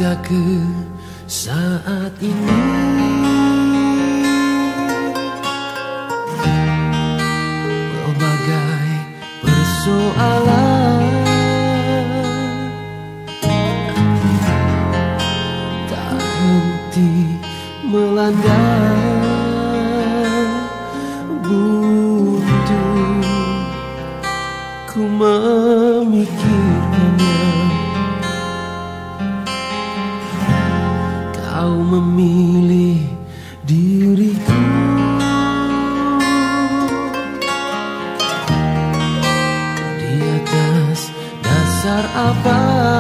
hingga ke saat ini. Berbagai persoalan tak henti melanda, buntu ku memikirkannya. Kau memilih diriku di atas dasar apa?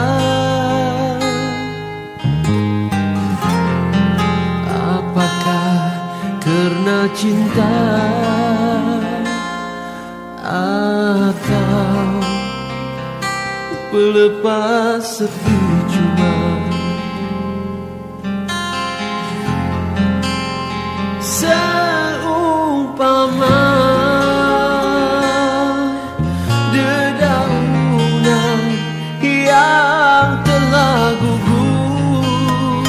Apakah karena cinta atau pelepas sepi cuma? Seumpama dedaunan yang telah gugur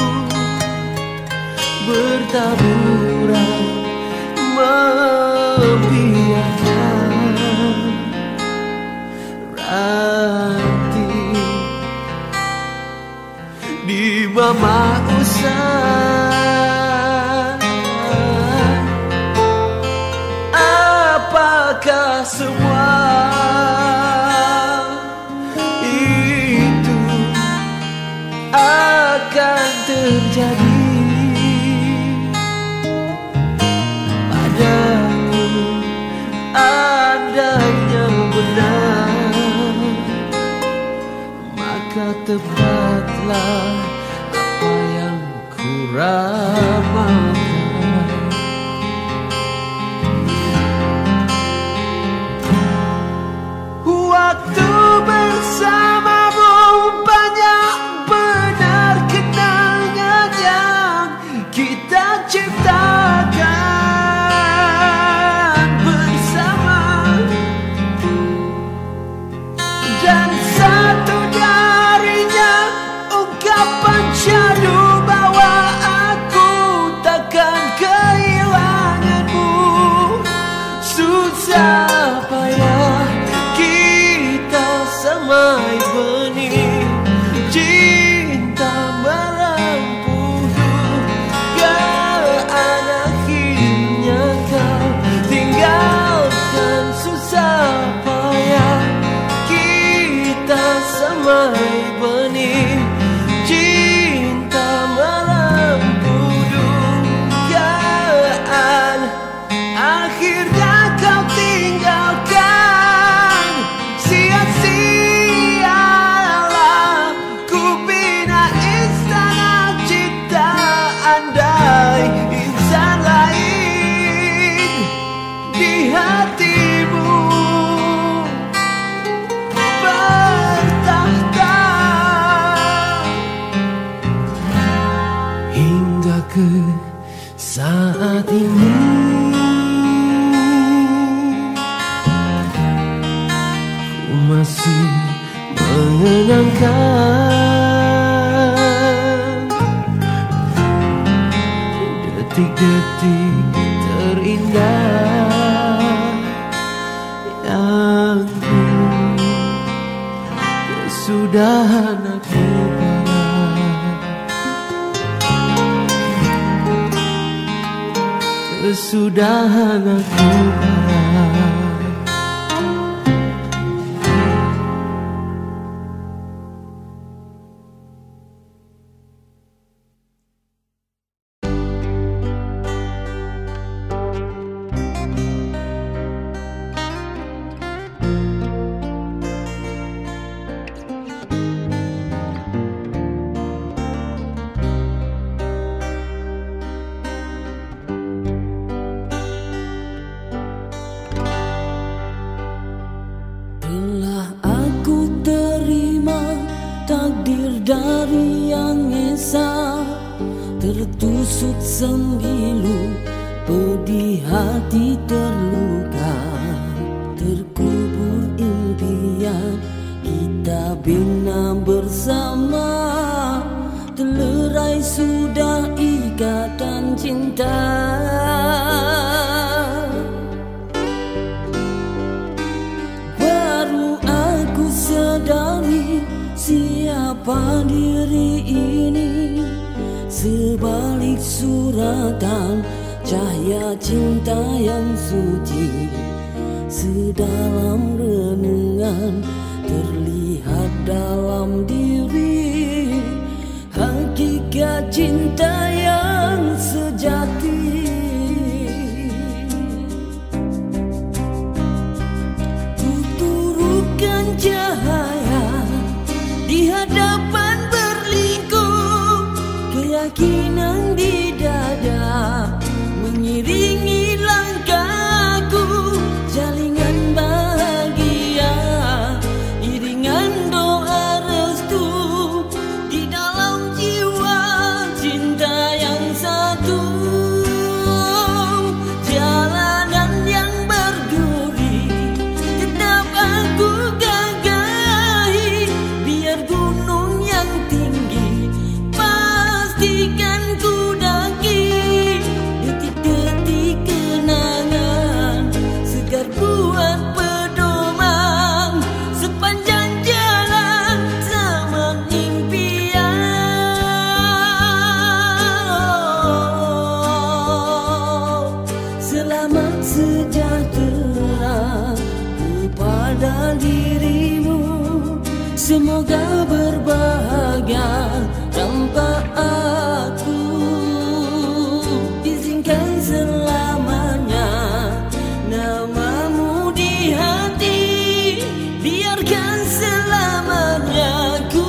bertaburan membiarkan ranting di mama usai. Apakah semua itu akan terjadi padamu andainya benar? Maka tepatlah apa yang ku ramalkan. Waktu bersamamu banyak benar kenangan yang kita ciptakan bersama, dan satu darinya ungkapan syahdu bahwa aku takkan kehilanganmu. Susah payah samai benih cinta merempuh dugaan, akhirnya kau tinggalkan. Susah payah kita samai benih cinta merempuh dugaan, akhirnya kau tinggalkan. Insan lain di hatimu bertahta hingga ke saat ini. Ku masih mengenangkan detik-detik terindah yang kesudahan aku barat, kesudahan aku barat. Dari yang esa tertusuk sembilu, pedih hati terluka, terkubur impian kita bina bersama. andai sudah ikatan cinta, baru aku sadari siapa diri ini. Sebalik suratan cahaya cinta yang suci, sedalam renungan terlihat dalam diri hakikat cinta yang sejati. Kuturutkan cahaya di hadapan berliku, keyakinan di dada mengiringi langkahku, jalingan bahagia iringan doa restu di dalam jiwa cinta yang satu. Jalanan yang berduri tetap aku gagahi, biar gunung yang tinggi pastikan ku daki. Detik-detik kenangan segar buat pedoman sepanjang jalan zaman impian. Selamat sejahtera kepada dirimu, semoga berbahagia tanpa aku. Izinkan selamanya namamu di hati, biarkan selamanya ku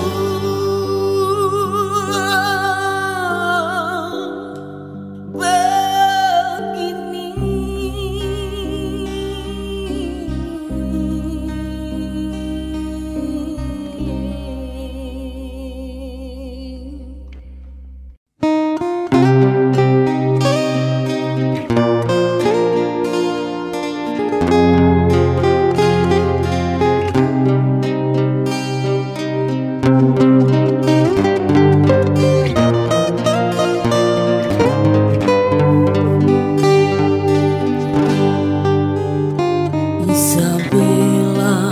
Isabella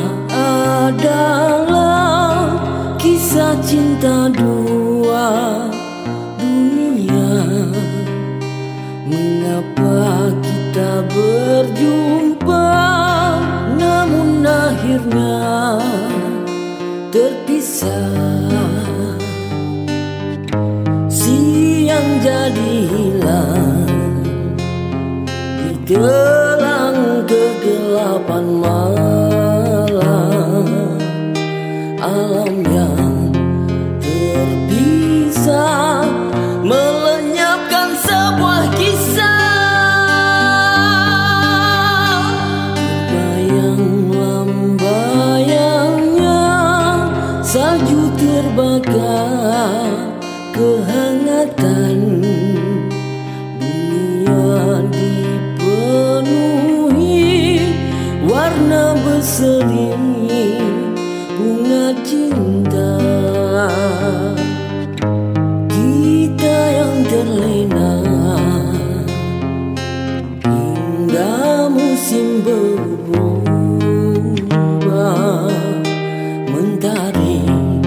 adalah kisah cinta dua dunia. Mengapa kita berjumpa namun akhirnya terpisah? Siang jadi hilang di gelang kegelapan malam, alam yang terpisah melenyapkan sebuah kisah. Bayang-lambayangnya salju terbakar kehangatan, dunia dipenuhi warna berseri bunga cinta. Kita yang terlena hingga musim berubah, mentari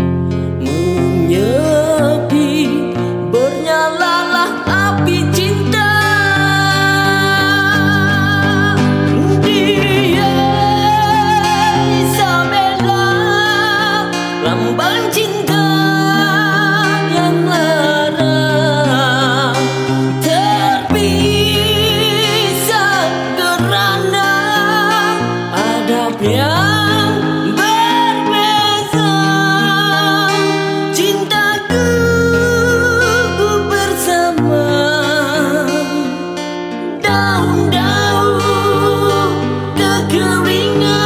menyepi, bernyalalah api cinta. Dia Isabella, lambang cinta yang lara, terpisah kerana adab yang berbeza. Cintaku bersama daun-daun kekeringan.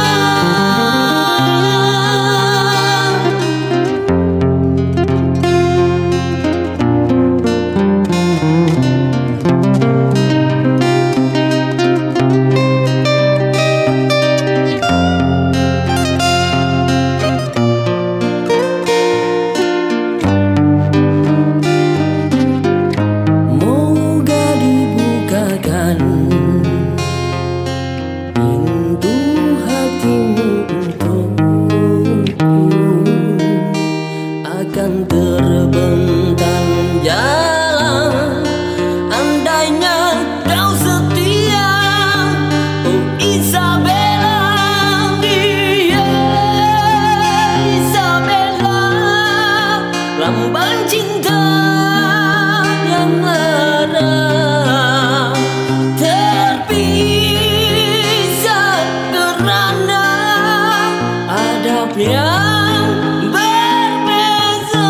yang berbeza.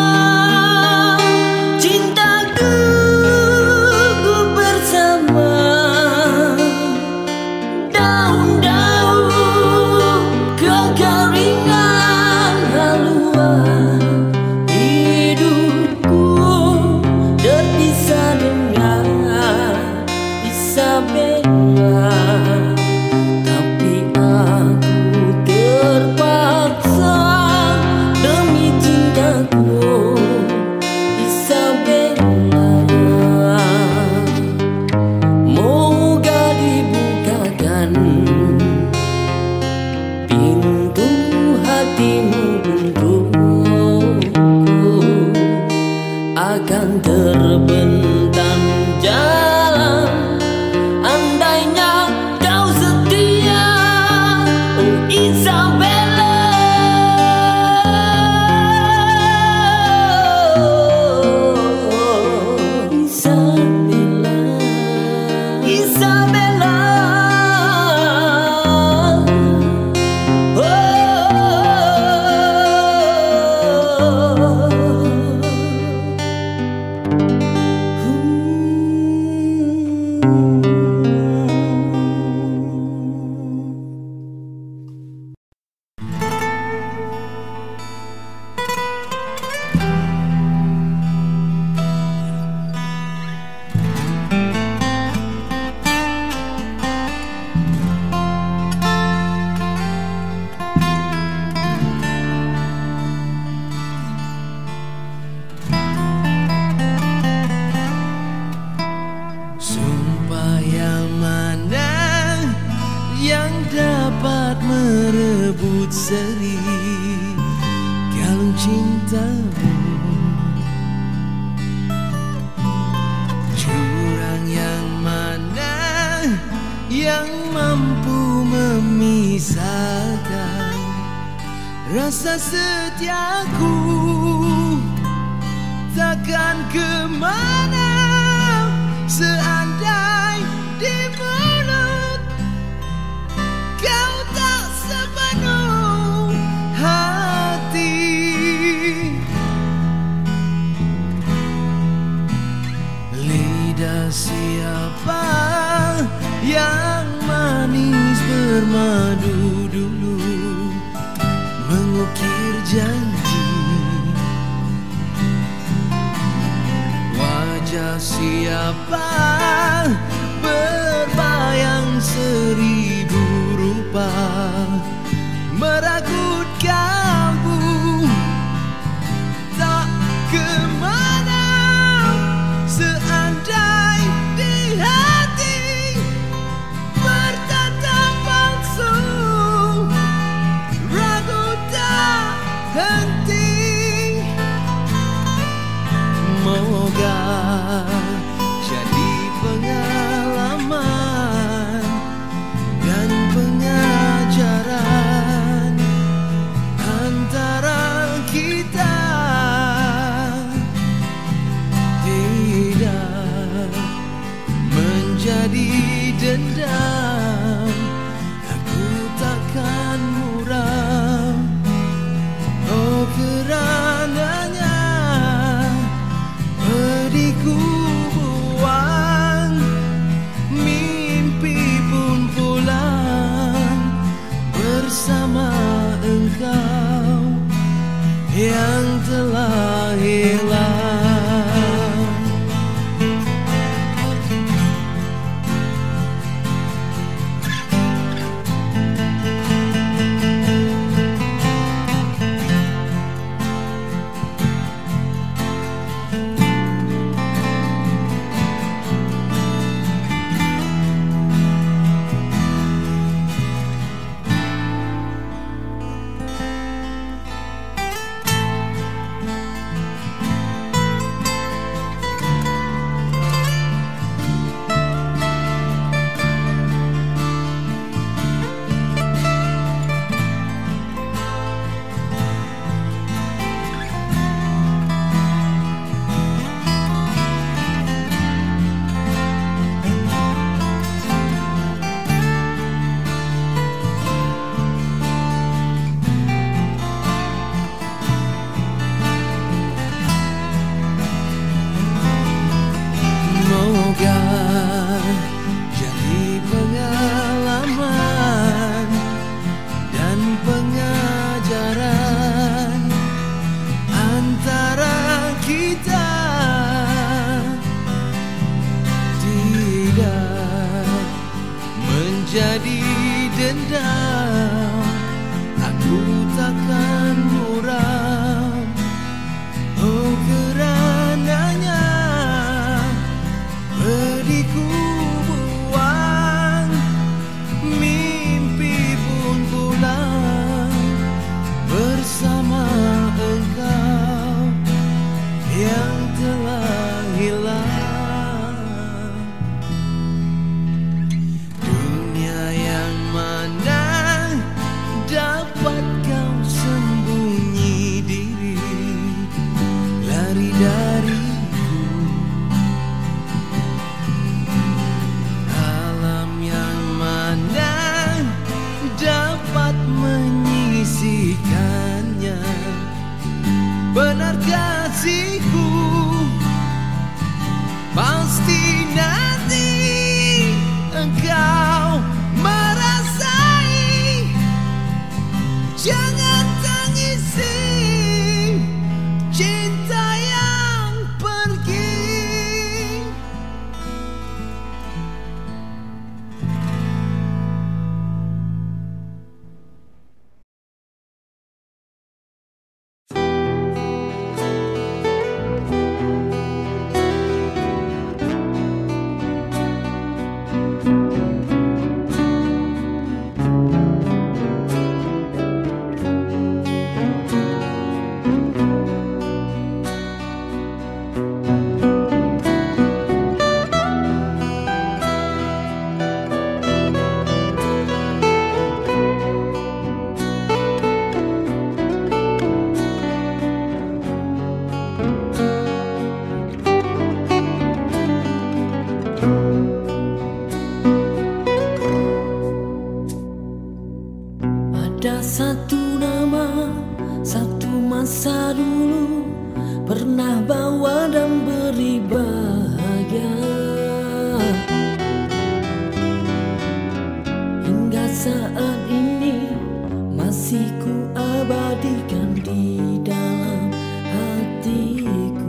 Cintaku ku bersama daun-daun kekeringan haluan. Hidupku terpisah dengan Isabella, tapi aku terpaksa demi cintaku Isabella. Moga dibukakan pintu hatimu untukku, akan terbentang jalan andainya kau setia, oh Isabella. Isabella, Isabella. Sumpah yang mana yang dapat merebut seri kalung cintamu? Jurang yang mana yang mampu memisahkan rasa setiaku? Takkan kemana seandai di mulut kau tak sepenuh hati. Lidah siapa yang manis bermadu dulu mengukir janji? Wajah siapa berbayang seribu rupa meragut kalbu? Tak kemana seandai di hati bertatap palsu, ragu tak henti. Moga jadi pengalaman dan pengajaran antara kita, tidak menjadi dendam. Aku takkan muram, oh kerananya pedihku buang, mimpi pun pulang bersama engkau yang telah hilang. Jangan tangisi cinta yang pergi. Ada satu nama, satu masa dulu pernah bawa dan beri bahagia, hingga saat ini masih ku abadikan di dalam hatiku.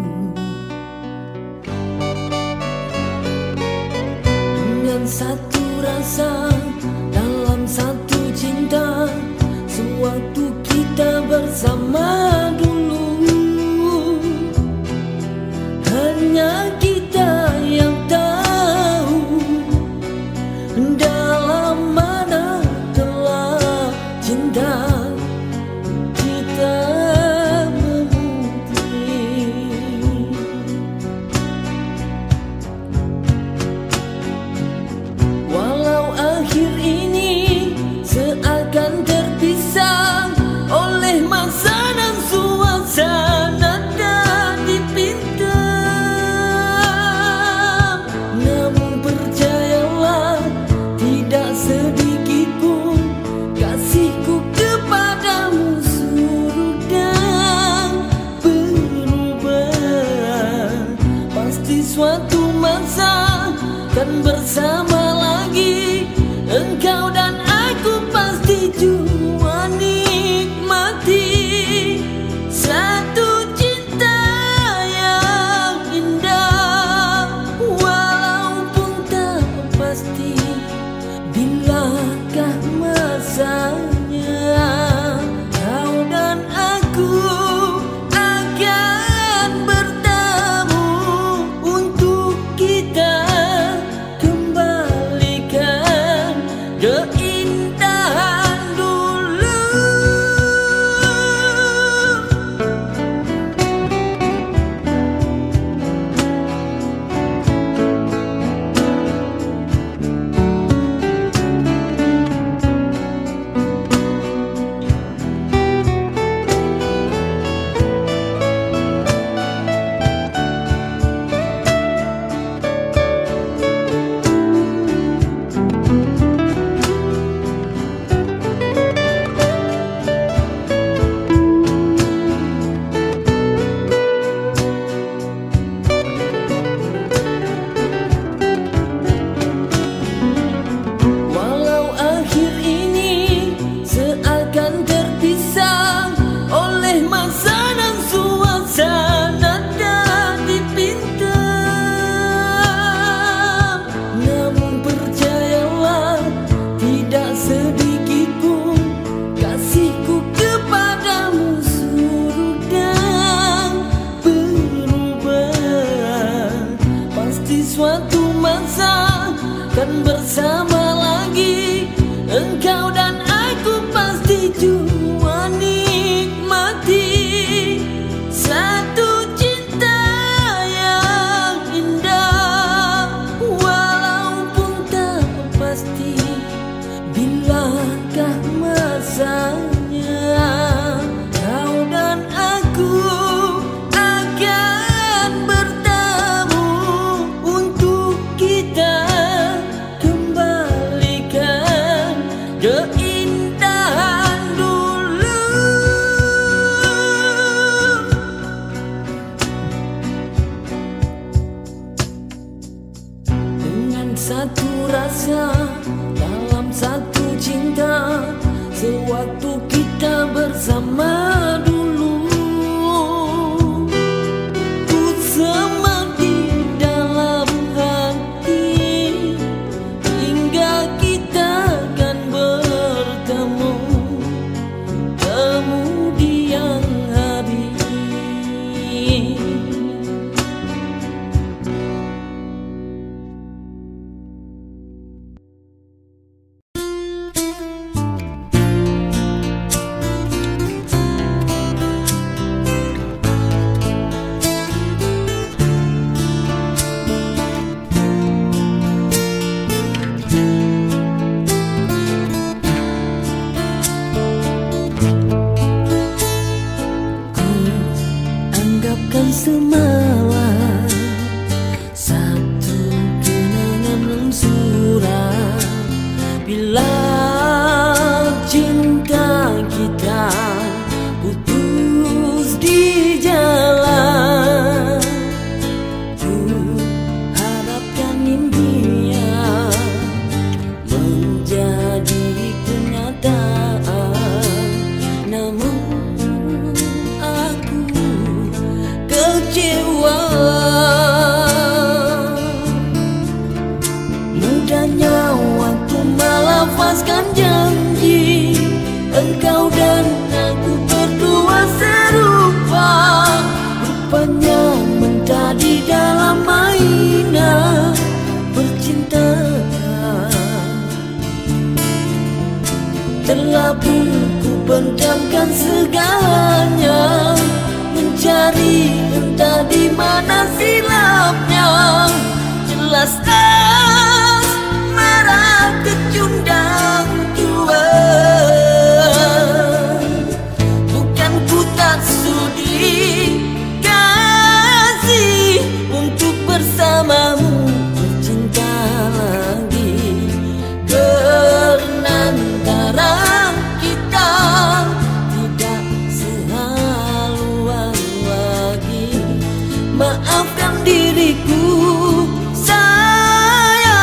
Dengan satu rasa dalam satu cinta, sewaktu kita bersama dulu, hanya kita yang tahu dalam mana telah cinta kita memutih. Walau akhir ini seakan terpisah, waktu kita bersama dulu. Ku semak di dalam hati hingga kita akan bertemu kemudian hari. Anggapkan semalam satu kenangan suram. Bila cinta kita putus di jalan, ku harapkan impian menjadi kenyataan. Namun kecewa, mudahnya waktu melafazkan janji. Engkau dan aku berdua serupa, rupanya menjadi dalam mainan percintaan. Telah pun ku pendamkan segalanya, mencari entah di mana silapnya. Jelas asmara kecundang jua, bukan ku tak sudi kasih untuk bersamamu bercinta lagi. Karena antara kita tidak sehaluan lagi. Maafkan diriku sayang,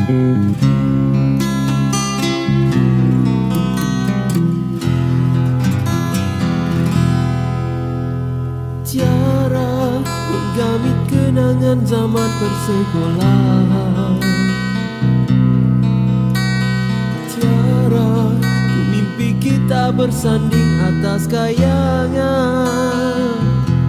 Tiara menggamit kenangan zaman persekolahan. Tiara ku mimpi kita bersanding atas kayangan.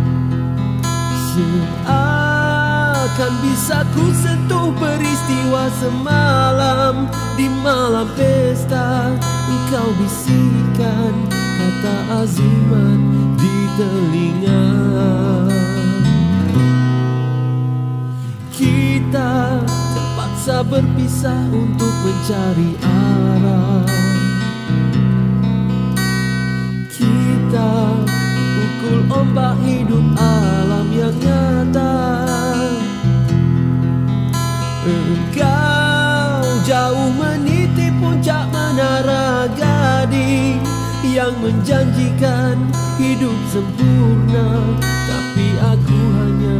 Seakan bisa ku sentuh peristiwa semalam. Di malam pesta engkau bisikkan kata azimat di telinga. Kita terpaksa berpisah untuk mencari arah. Kita pukul ombak hidup alam yang nyata. Engkau jauh meniti puncak menara Gading yang menjanjikan hidup sempurna, tapi aku hanya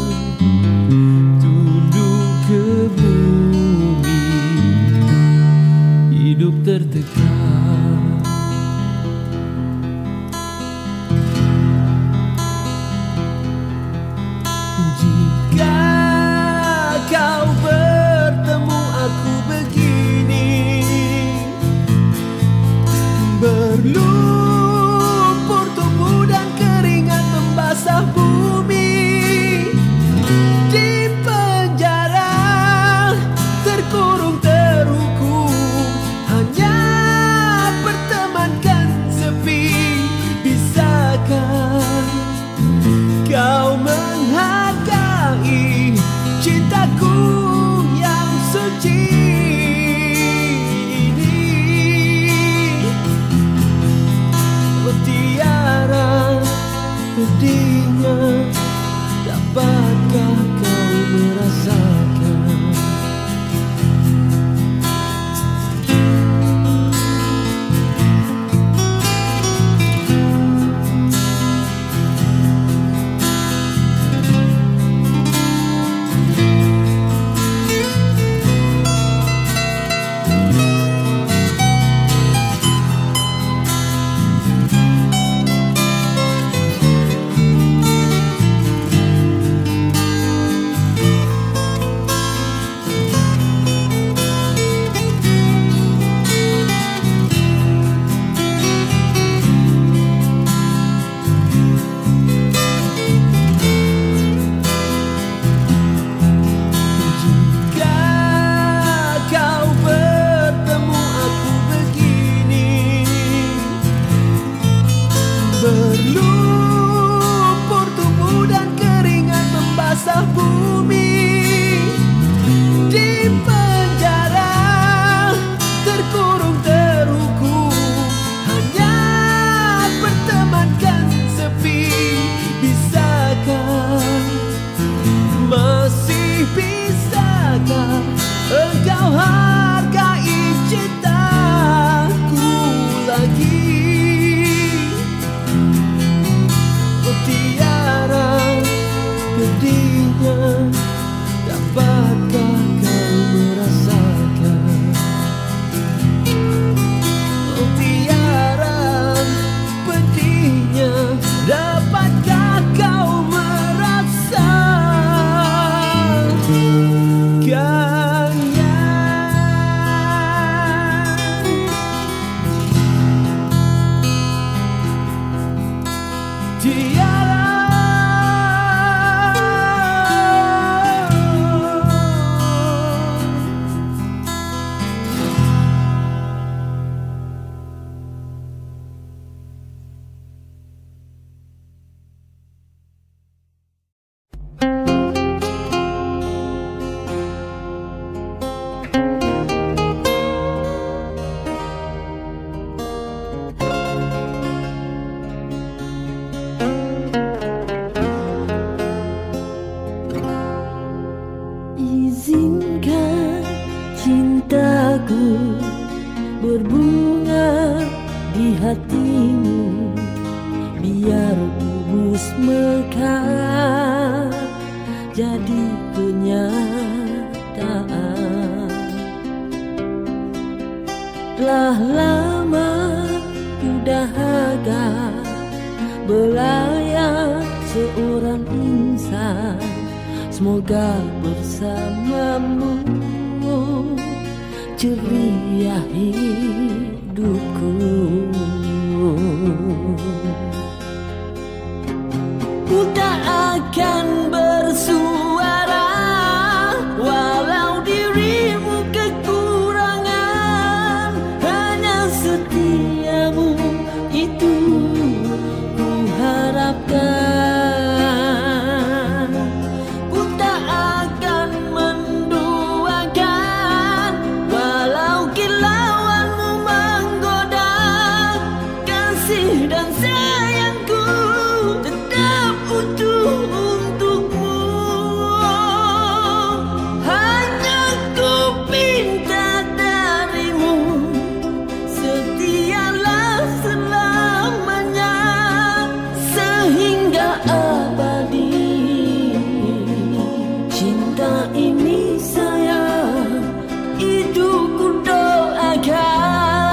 tunduk ke bumi, hidup tertekan. Jika kau bertemu aku begini, berlumpur tubuh dan keringat membasah bumi. Di penjara terkurung terhukum, hanya pertemankan sepi. Bisakah kau menghargai cintaku yang suci ini? Oh Tiara, pedihnya dapatkah kau merasakan? Berlumpur tubuh dan keringat membasah bumi. Di penjara terkurung terhukum, hanya pertemankan sepi. Bisakah, masih bisakah engkau hargai cintaku lagi? Tiara, pedihnya dapatkah kau merasakan? Oh Tiara, pedihnya dapatkah kau merasakannya? Tiara, izinkan cintaku berbunga di hatimu, biar tulus mekar jadi kenyataan. Telah lama ku dahaga belayar seorang insan, semoga bersamamu ceria hidupku. Ku tak akan bersuara walau dirimu kekurangan, hanya setiamu itu ku harapkan. Ku tak akan menduakan walau kilauanmu menggoda, kasih dan sayangku tetap utuh untukmu. Hanya ku minta darimu, setialah selamanya sehingga abadi. Cinta ini sayang, itu ku doakan.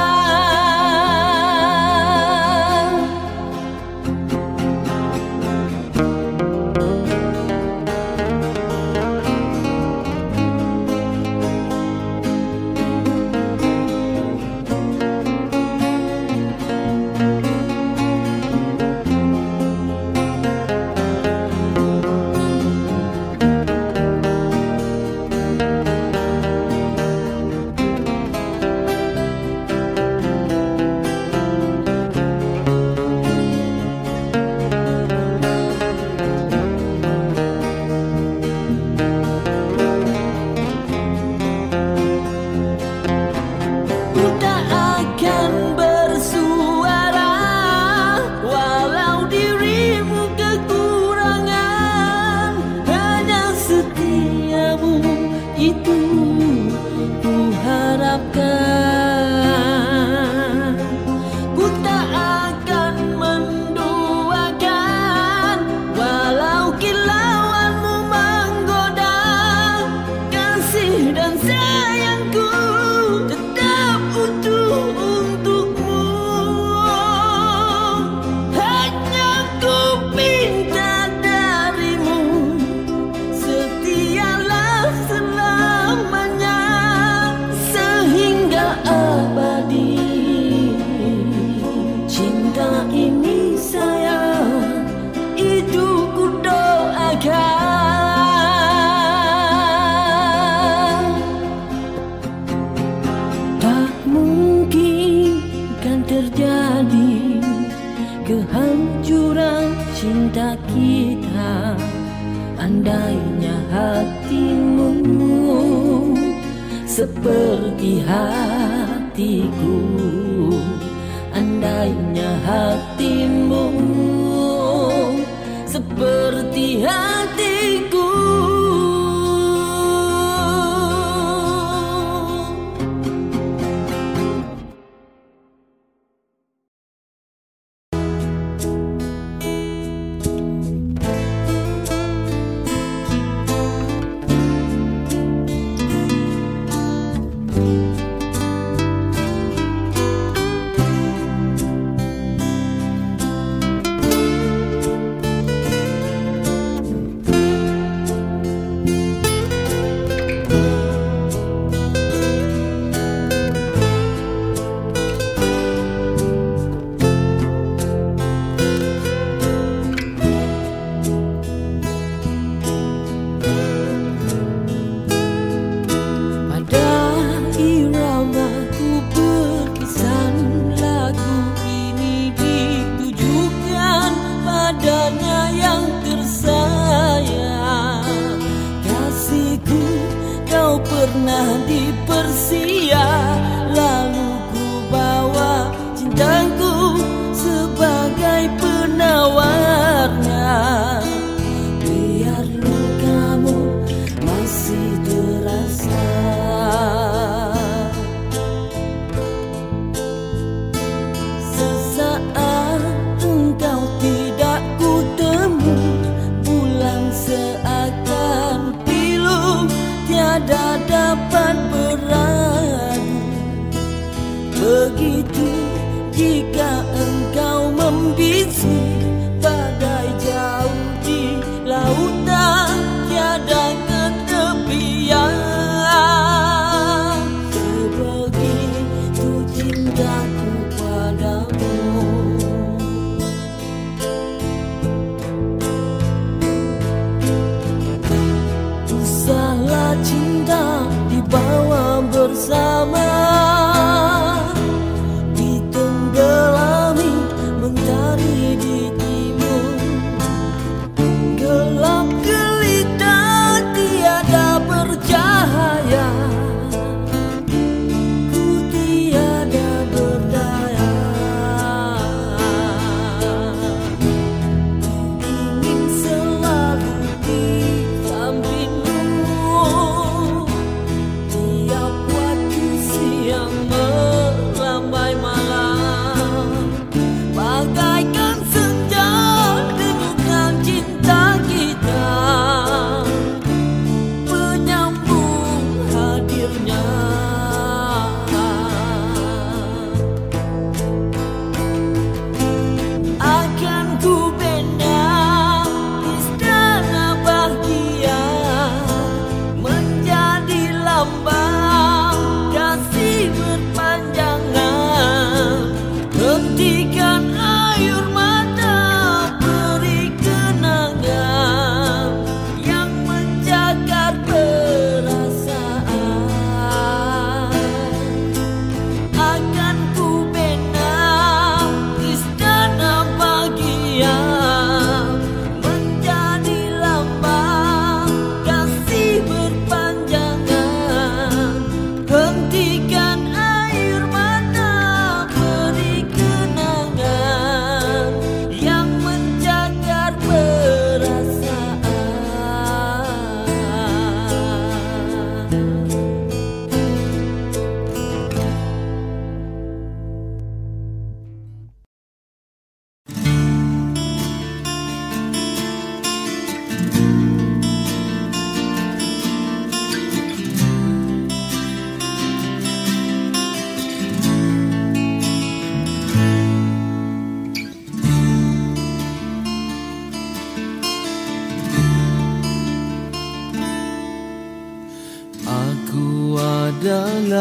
Ku tak akan bersuara walau dirimu kekurangan, hanya setiamu itu ku harapkan. Ku tak akan menduakan walau kilauanmu menggoda, kasih dan sayangku tetap utuh untukmu. Hanya ku minta darimu, setialah selamanya sehingga abadi. Cinta ini sayang, itu ku doakan. Tak mungkin kan terjadi kehancuran cinta kita andainya hatimu seperti hatiku, andainya hatimu seperti hatiku.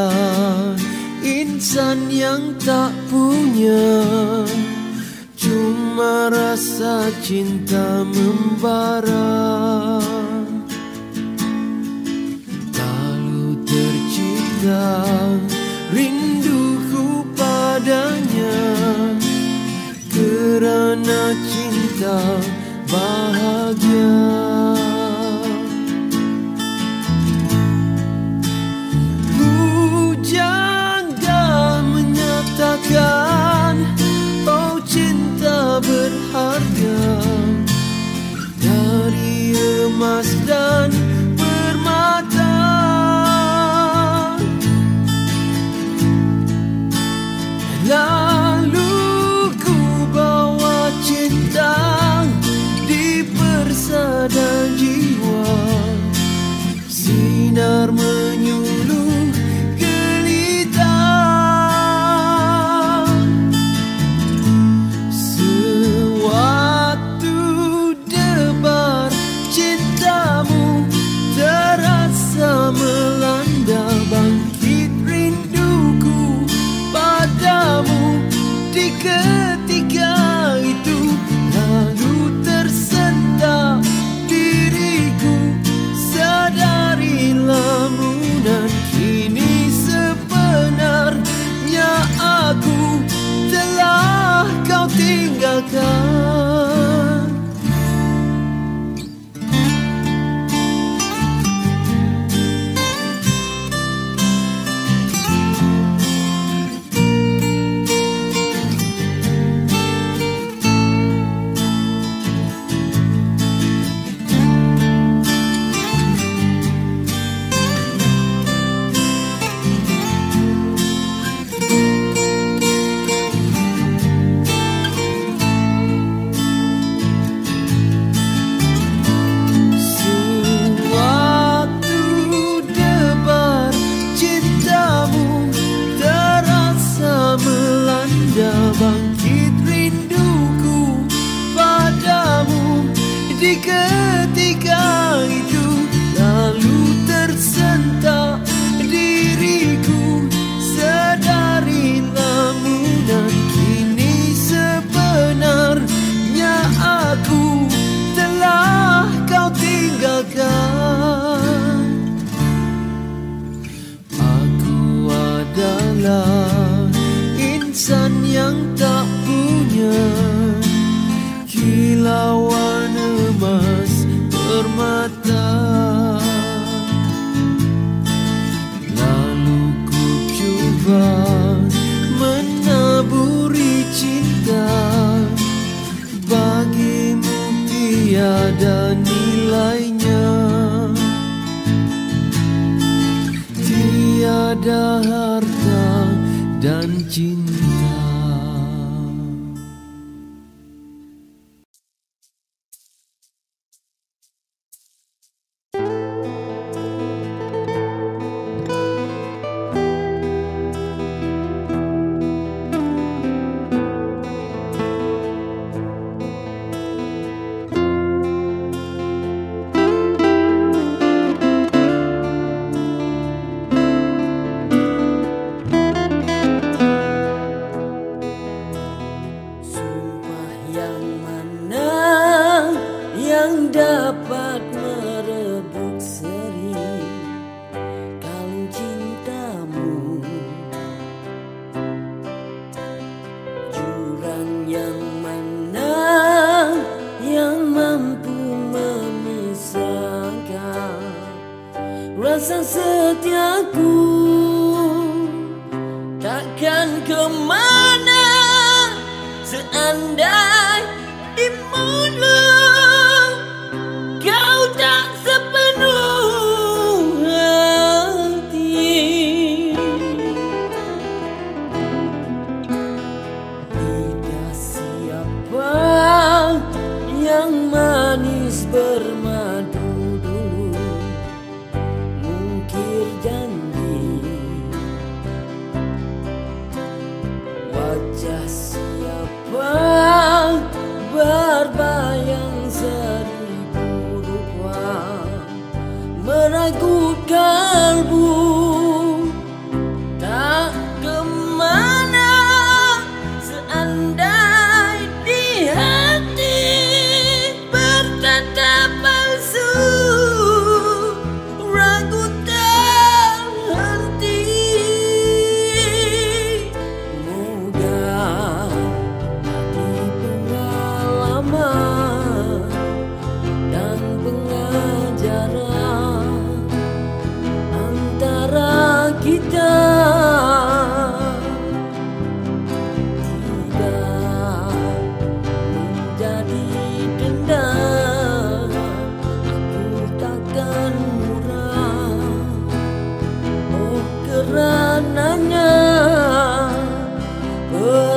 insan yang tak punya, cuma rasa cinta membara. Lalu tercipta rinduku padanya, kerana cinta bahagia. Bujangga menyatakan, oh cinta berharga dari emas dan permata. Lalu ku bawa cinta di persada jiwa, sinar menyuluh gelita. Sewaktu debar cintamu terasa melanda, bangkit rinduku padamu di ketika itu. Lalu tersentak diriku, sadari lamunan kini sebenarnya aku telah kau tinggalkan. Bangkit rinduku padamu di ketika itu. Lalu tersentak diriku, sadari lamunan kini sebenarnya aku telah kau tinggalkan. Aku adalah insan yang tak punya kilauan emas permata. Lalu ku coba menaburi cinta, bagimu tiada nilainya, tiada harta dan cinta. Dapat merebut seri kalung cintamu, jurang yang mana yang mampu memisahkan rasa setiaku. Takkan kemana seandai di mulut kau tak sepenuh hati. Lidah siapa yang manis bermadu dulu, mungkir janji. Wajah siapa berbayar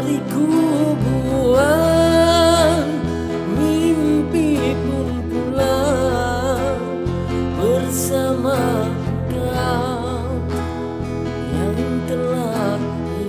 beri ku buang, mimpi pun pulang bersama kau yang telah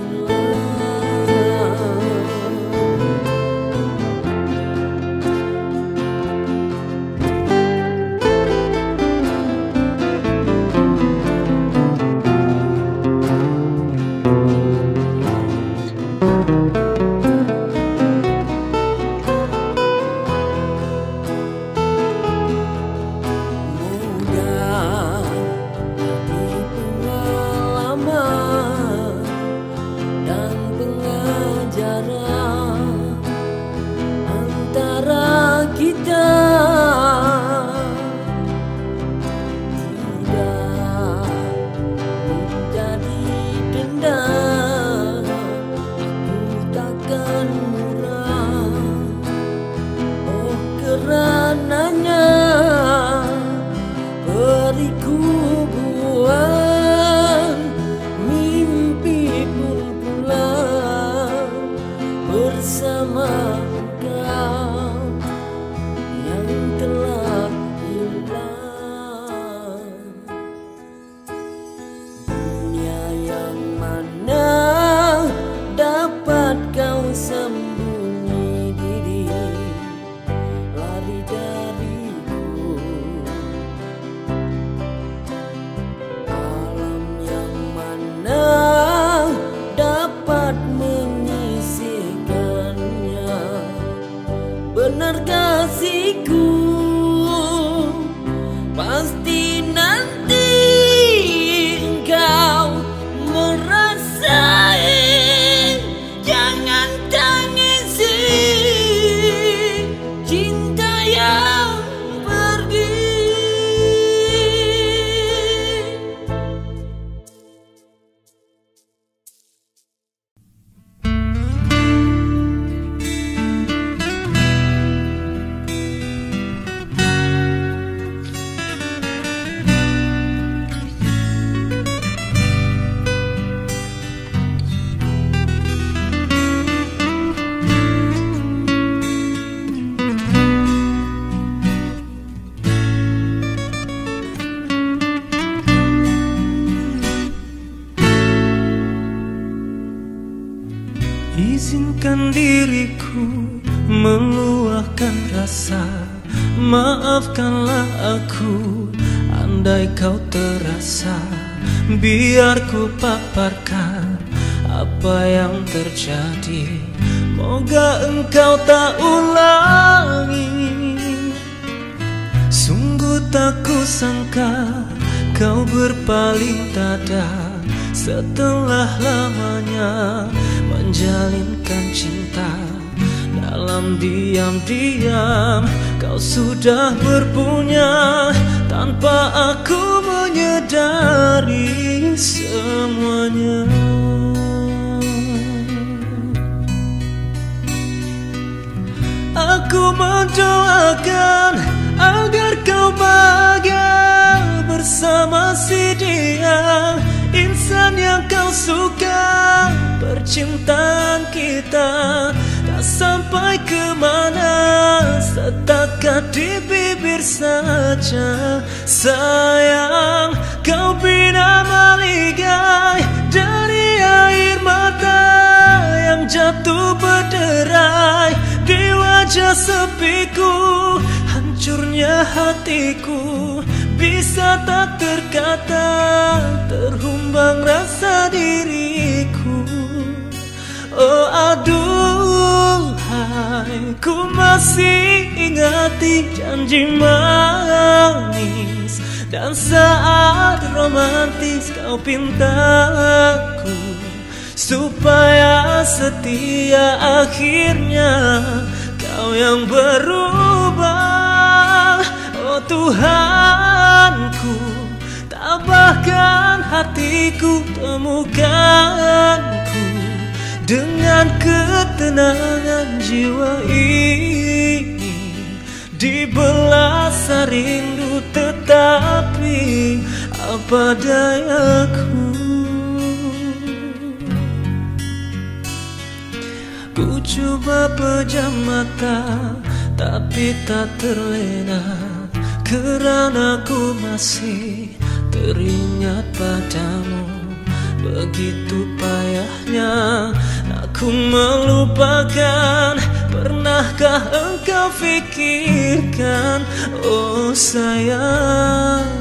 antara kita tidak menjadi dendam. Aku takkan murah, oh kerananya beri ku buang, mimpi pun pulang bersama kau yang telah hilang. Dunia yang mana dapat kau sembunyi diri, lari dariku. Alam yang mana dapat menyisihkannya. Benar kasihku, pasti nanti engkau merasain. Jangan tangisi cinta yang pergi. Izinkan diriku meluahkan rasa, maafkanlah aku andai kau terasa. Biar ku paparkan apa yang terjadi, moga engkau tak ulangi. Sungguh tak kusangka kau berpaling dada setelah lamanya menjalinkan cinta. Dalam diam-diam kau sudah berpunya tanpa aku menyadari semuanya. Aku mendoakan agar kau bahagia bersama si dia, insan yang kau suka. Percintaan kita tak sampai kemana, setakat di bibir saja. Sayang, kau bina maligai dari air mata yang jatuh berderai di wajah sepiku. Hancurnya hatiku bisa tak terkata, terhumbang rasa diriku. Oh aduhai, ku masih ingati janji manis dan saat romantis kau pintaku supaya setia. Akhirnya kau yang berubah. Oh Tuhanku, tabahkan hatiku, temukanku dengan ketenangan jiwa ini. Dibelah rindu tetapi apa dayaku. Ku coba pejam mata tapi tak terlena, kerana ku masih teringat padamu. Begitu payahnya aku melupakan. Pernahkah engkau fikirkan, oh sayang?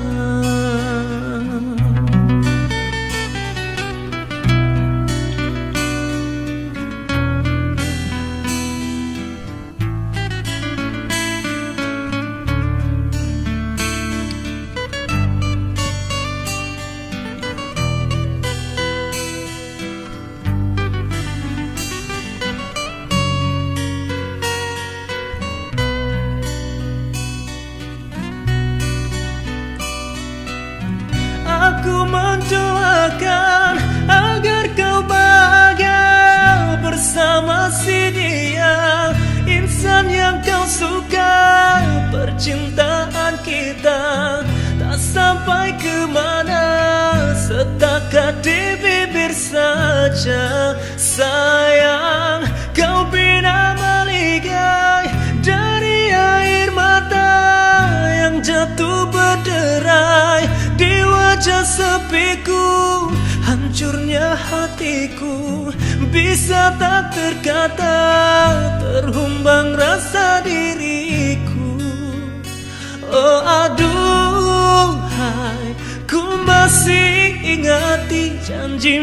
Aku mendoakan agar kau bahagia bersama si dia, insan yang kau suka. Percintaan kita tak sampai kemana, setakat di bibir saja. Sayang, kau bina meligai dari air mata yang jatuh berderai di wajah sepiku. Hancurnya hatiku bisa tak terkata, terhumbang rasa diriku. Oh aduhai, ku masih ingati janji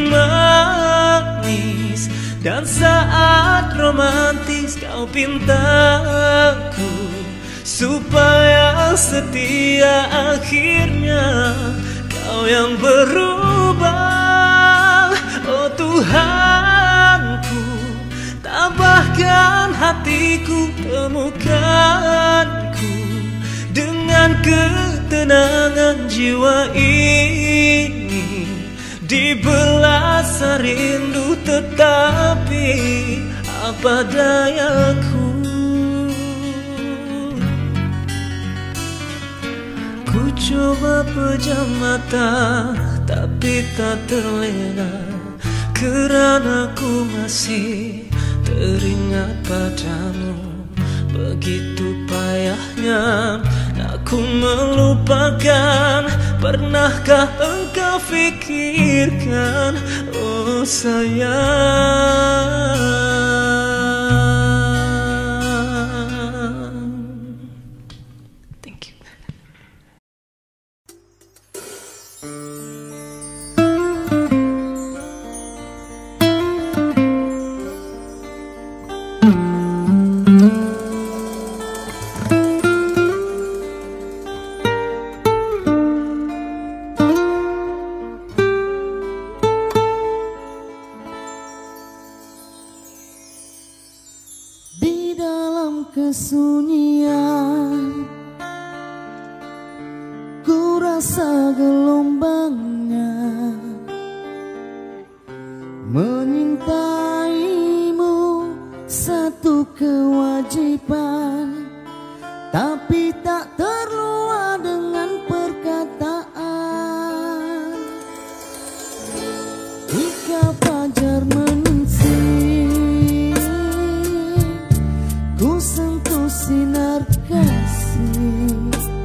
manis dan saat romantis kau pintaku supaya setia. Akhirnya kau yang berubah. Oh Tuhanku, tabahkan hatiku, temukanku dengan ketenangan jiwa ini. Dibelas rindu tetapi apa dayaku. Ku coba pejam mata tapi tak terlena, kerana ku masih teringat padamu. Begitu payahnya aku melupakan. Pernahkah engkau fikirkan, oh sayang? Thank you. Kesunyian, ku rasa gelombangnya menyintaimu satu kewajiban, tapi tak terluar dengan perkataan. Jika fajar menyingsing, ku sentuh sinar kasih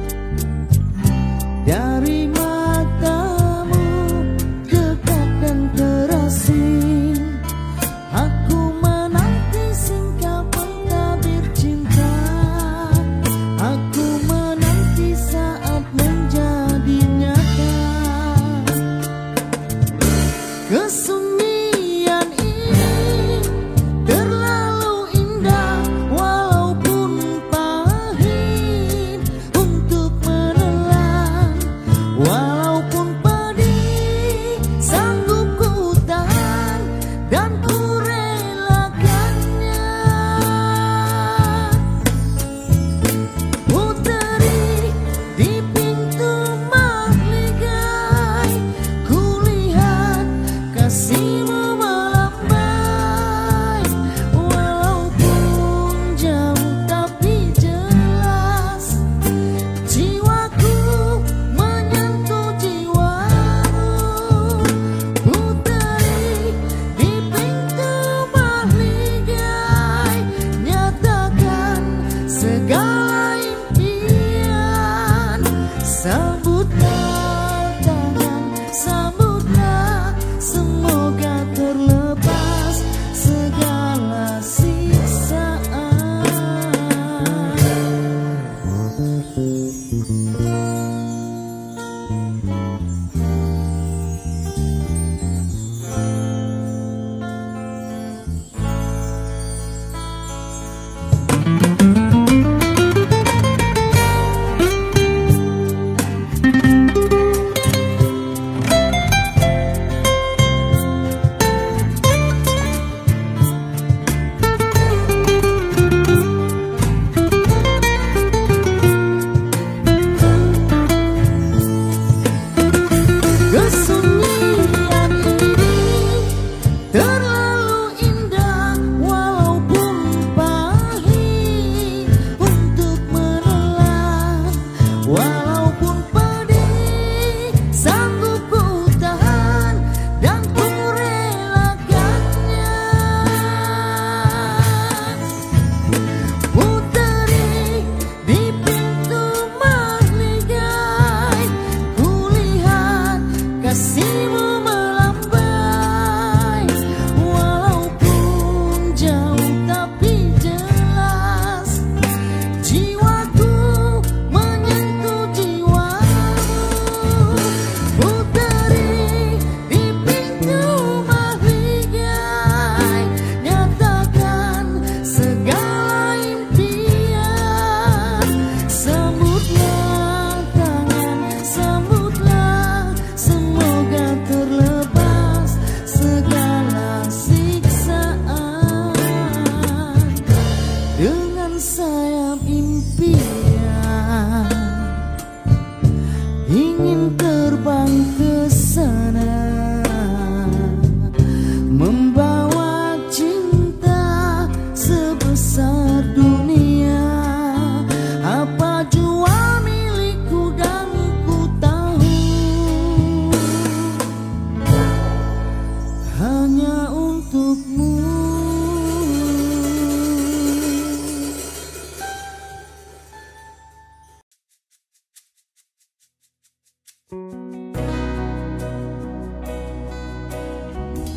dari matamu, dekat dan terasing. Aku menanti singkapan tabir cinta, aku menanti saat menjadi nyata. Kesunyian ini terlalu indah, walaupun pahit untuk menelan, walaupun pedih sanggup ku tahan dan ku relakannya. Puteri di pintu mahligai, ku lihat kasihmu melambai, walaupun jauh tapi jelas. Jiwaku menyentuh jiwamu. Puteri di pintu mahligai.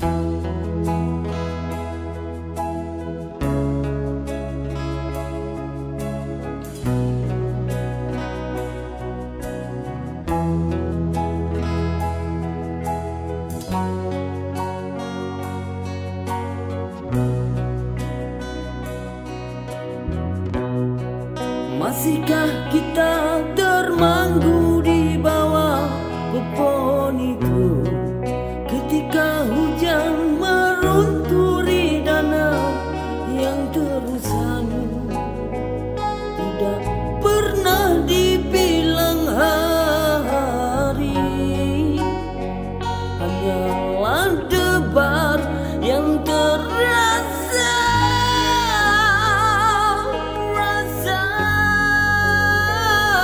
Masihkah kita termanggu di bawah pohon itu ketika hujan merunturi danau yang terusan, tidak pernah dibilang hari, hanyalah debar yang terasa.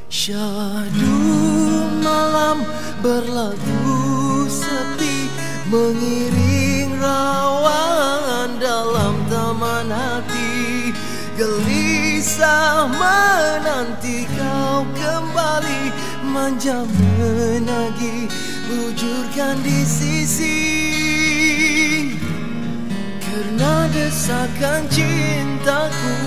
Syahdu malam berlagu sepi, mengiring rawan dalam taman hati. Gelisah menanti kau kembali, manja menagih, bujurkan di sisi. Karena desakan cintaku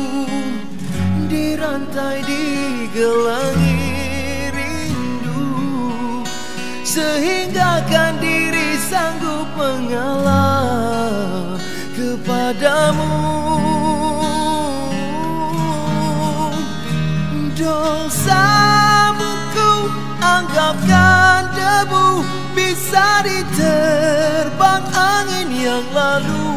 dirantai, digelangi rindu, sehingga kan diri sanggup mengalah kepadamu. Dosamu ku anggapkan debu, bisa diterbang angin yang lalu.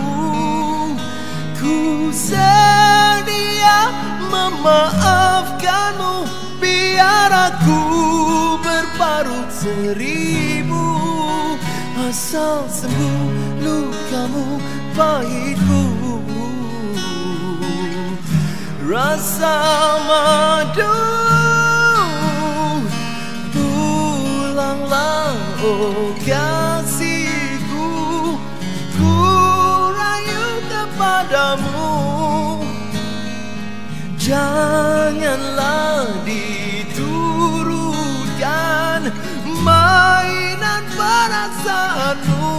Ku sedia memaafkanmu, biar aku berparut seribu, asal sembuh lukamu pahitku. Rasa madu, pulanglah oh kasihku, ku rayu kepadamu. Janganlah diturutkan mainan perasaanmu.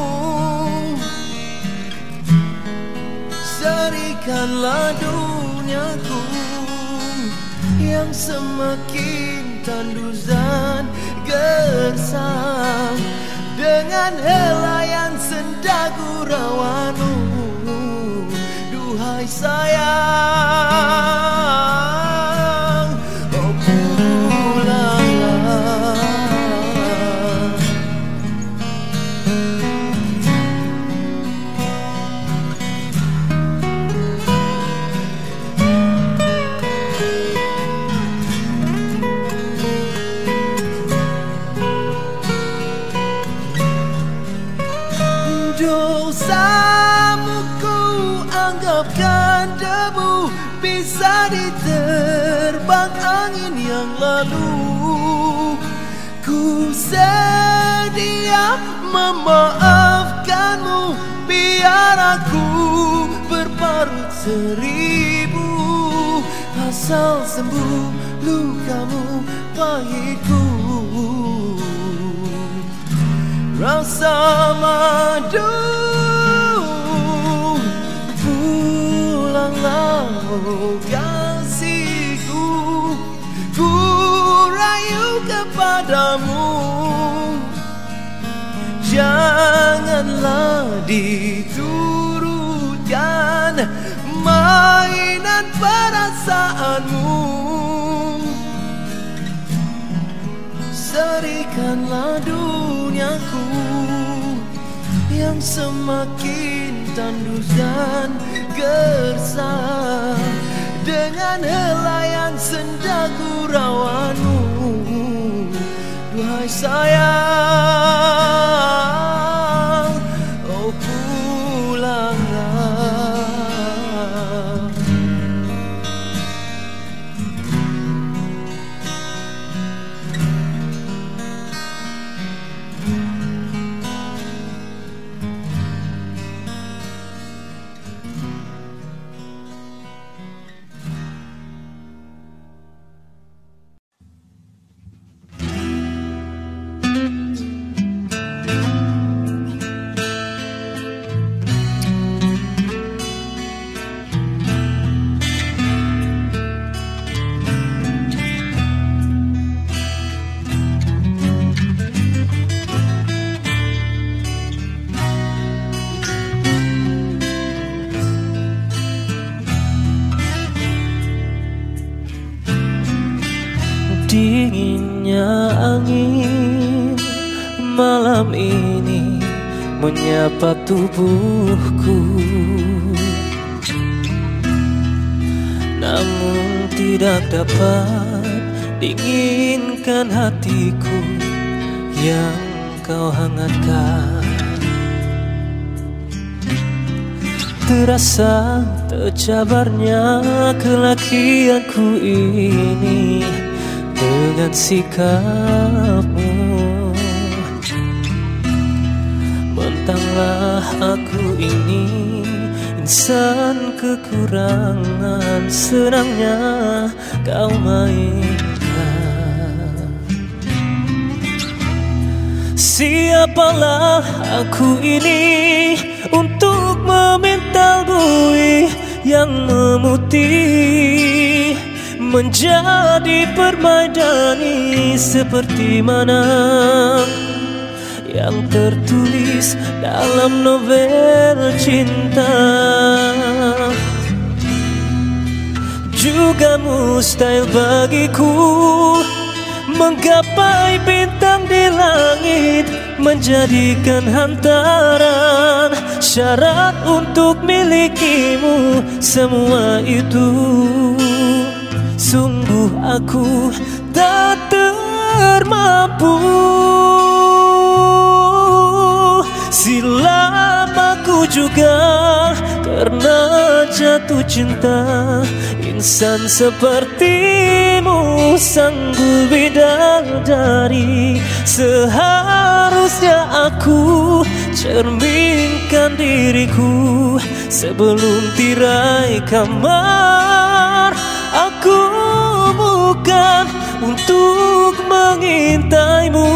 Serikanlah duniaku yang semakin tandus dan gersang, dengan helaian senda gurauanmu. Duhai sayang, oh pulanglah. Dosamu ku anggapkan debu, bisa diterbang angin yang lalu. Ku sedia memaafkanmu, biar aku berparut seribu, asal sembuh lukamu pahitku. Rasa madu, pulanglah oh kasihku, ku rayu kepadamu. Janganlah diturutkan mainan perasaanmu. Serikanlah duniaku yang semakin tandus dan gersang, dengan helaian senda gurauanmu. Duhai sayang, oh pulanglah. Dinginnya angin malam ini menyapa tubuhku, namun tidak dapat dinginkan hatiku yang kau hangatkan. Terasa tercabarnya kelakianku ini, dengan sikapmu. Mentanglah aku ini insan kekurangan, senangnya kau mainkan. Siapalah aku ini untuk memintal buih yang memutih, menjadi permaidani seperti mana yang tertulis dalam novel cinta. Juga mustahil bagiku menggapai bintang di langit, menjadikan hantaran syarat untuk milikimu. Semua itu sungguh aku tak termampu. Silap aku juga karena jatuh cinta. Insan sepertimu sanggul bidadari. Seharusnya aku cerminkan diriku sebelum tirai kamar. Aku bukan untuk mengintaimu.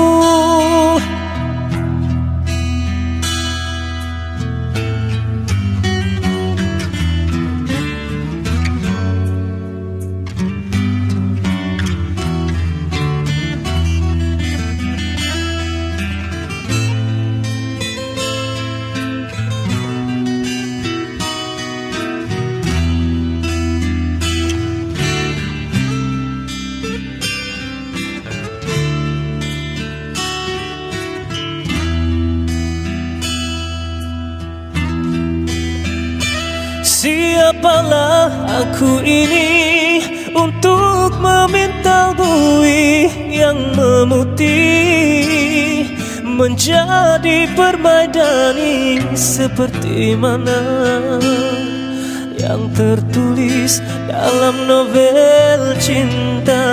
Siapalah aku ini untuk memintal buih yang memutih, menjadi permaidani seperti mana yang tertulis dalam novel cinta.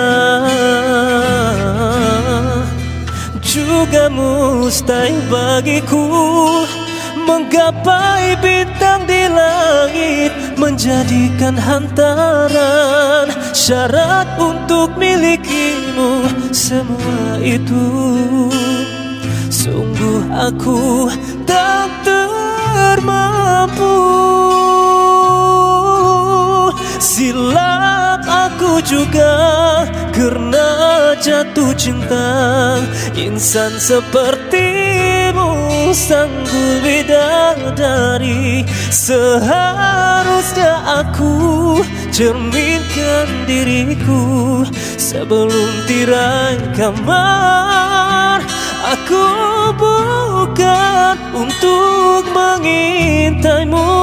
Juga mustahil bagiku menggapai bintang di langit, menjadikan hantaran syarat untuk milikimu. Semua itu sungguh aku tak termampu. Silap aku juga karena jatuh cinta. Insan sepertimu sanggul bidadari. Seharusnya aku cerminkan diriku sebelum tirai kamar. Aku bukan untuk mengintaimu.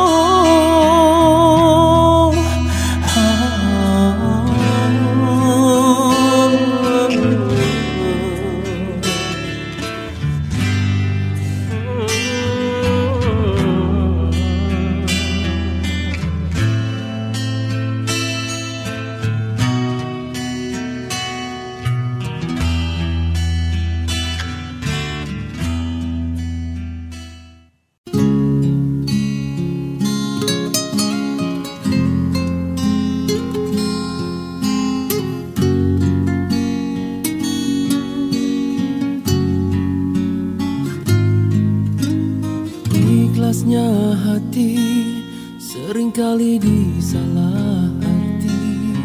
Ikhlasnya hati seringkali disalah arti.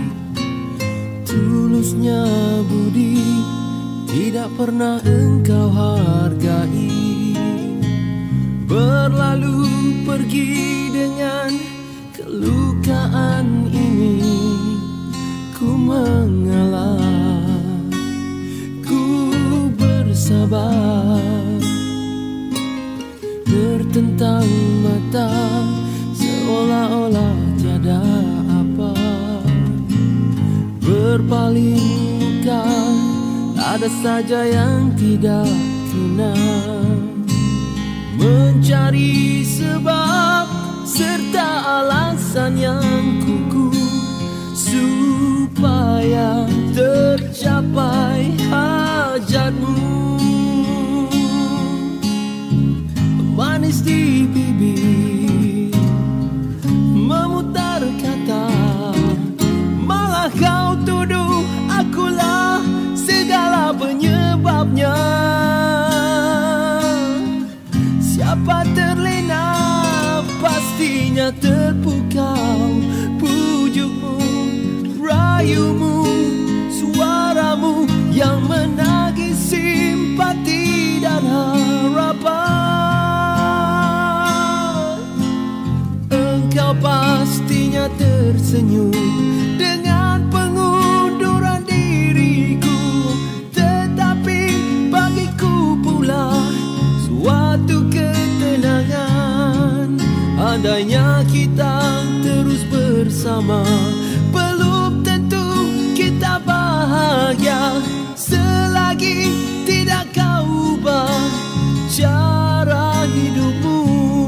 Tulusnya budi tidak pernah engkau hargai. Berlalu pergi dengan kelukaan ini. Ku mengalah, ku bersabar. Bertentang mata seolah-olah tiada apa. Berpaling muka ada saja yang tidak kena. Mencari sebab serta alasan yang kukuh supaya terpukau. Pujukmu, rayumu, suaramu yang menagih simpati dan harapan. Engkau pastinya tersenyum dengan pengunduran diriku, tetapi bagiku pula suatu ketenangan. Andainya kita terus bersama, belum tentu kita bahagia selagi tidak kau ubah cara hidupmu.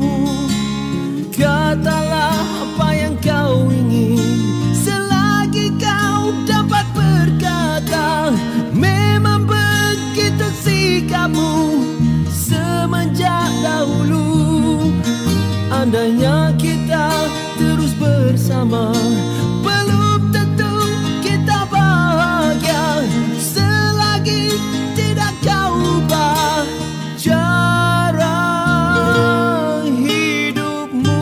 Katalah apa yang kau ingin selagi kau dapat berkata. Memang begitu sikapmu semenjak dahulu. Andainya kita terus bersama, belum tentu kita bahagia selagi tidak kau ubah cara hidupmu.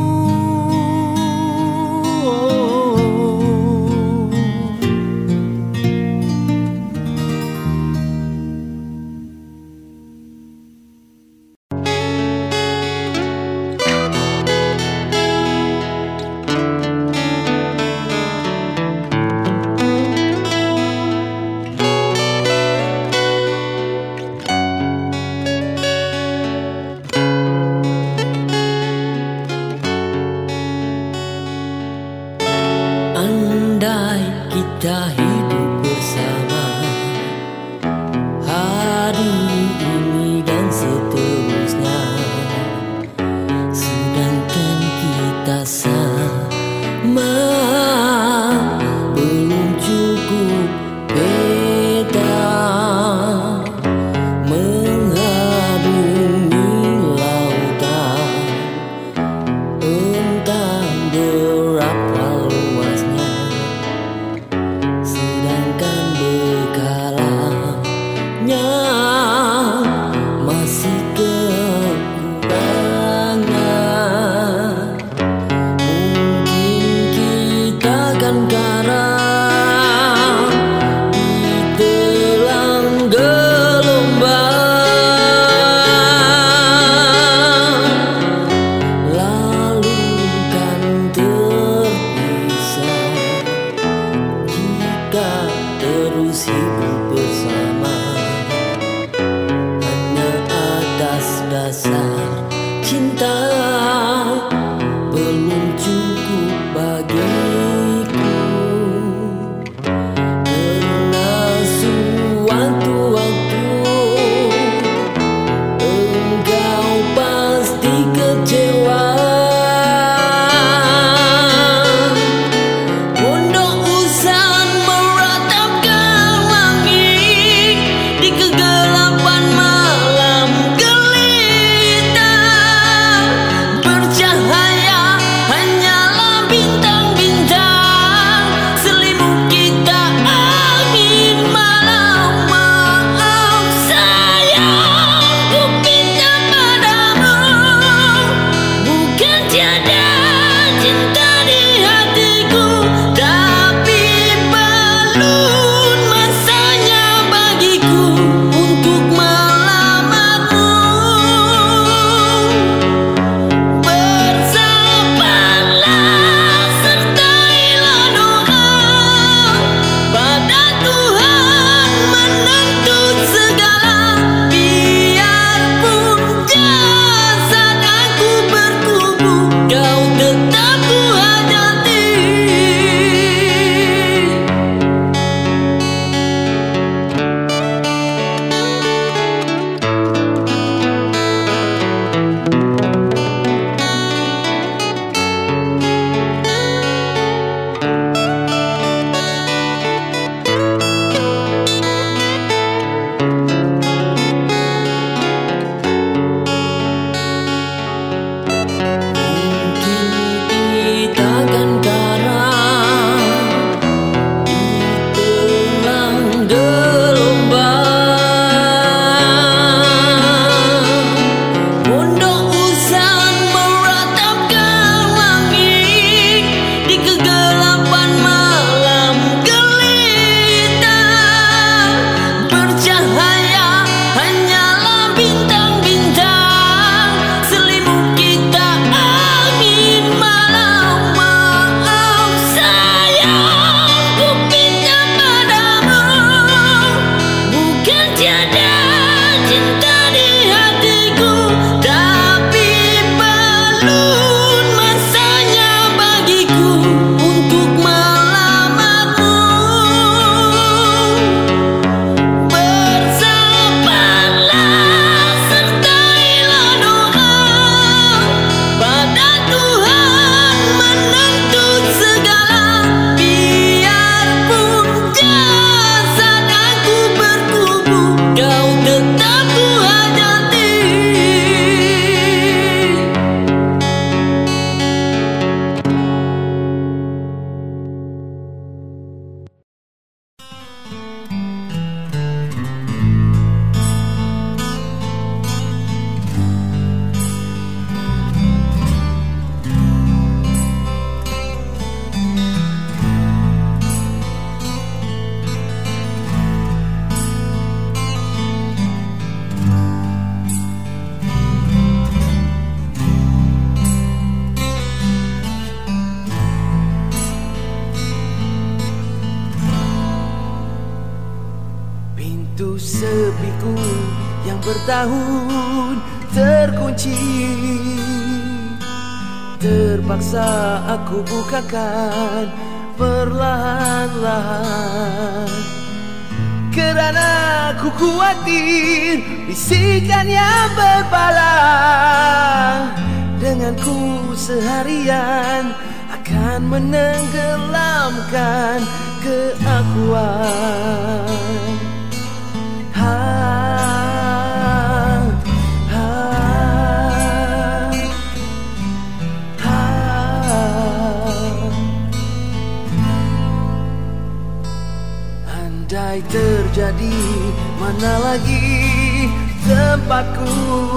Andai kita hidup bersama hari ini dan seterusnya, sedangkan kita sama belum cukup beda mengarungi lautan, entah berapa luasnya, sedangkan bekalanya masih kekurangan. Mungkin kita kan karam ditelan gelombang, lalu kan terpisah jika terus hidup bersama hanya atas dasar cinta. Belum cukup bagiku, karena suatu waktu engkau pasti kecewa. Pondok usan meratapkan langit di kegelapan malam gelita. Bercahaya hanyalah bintang-bintang, selimut kita angin malam. Maaf sayang, ku pinta padamu, bukan tiada cinta di hatiku, tapi belum masanya bagiku untuk melamarmu. Bersabarlah, sertailah doa pada Tuhan menuntut segala. Biarpun jasad aku berkubu, kau tetap ku Pintu sepiku yang bertahun terkunci, terpaksa aku bukakan perlahan-lahan, kerana aku khawatir bisikan yang berbala denganku seharian akan menenggelamkan keakuan. Andai terjadi, mana lagi tempatku?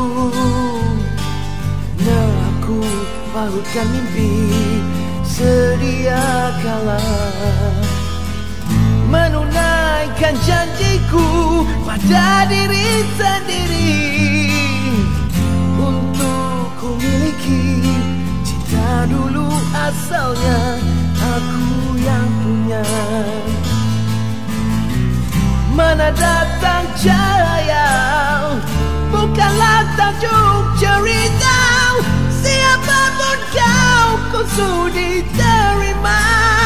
Nah, aku bahukan mimpi sedia kala, menunaikan janjiku pada diri sendiri untuk ku miliki cinta dulu asalnya aku yang punya. Mana datang cahaya bukanlah tajuk cerita, siapapun kau sudi terima.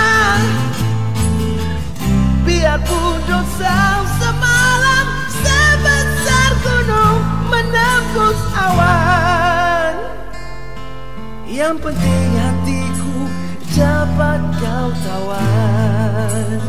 Biarpun dosa semalam sebesar gunung menembus awan, yang penting hatiku dapat kau tawan.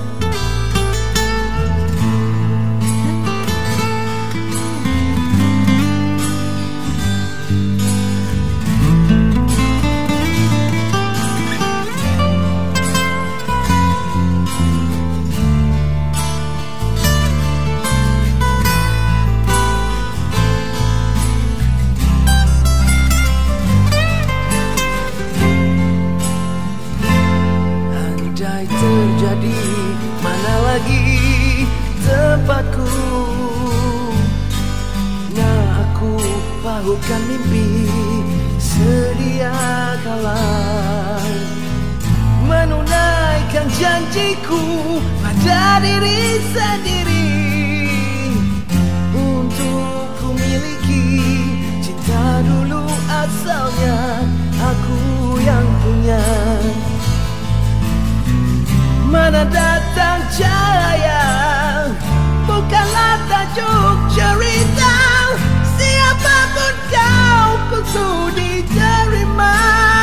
Terjadi, mana lagi tempatku? Nah, aku bahukan mimpi sedia kala, menunaikan janjiku pada diri sendiri untuk ku miliki cinta dulu asalnya aku yang punya. Mana datang cahaya bukanlah tajuk cerita, siapapun kau sudi terima.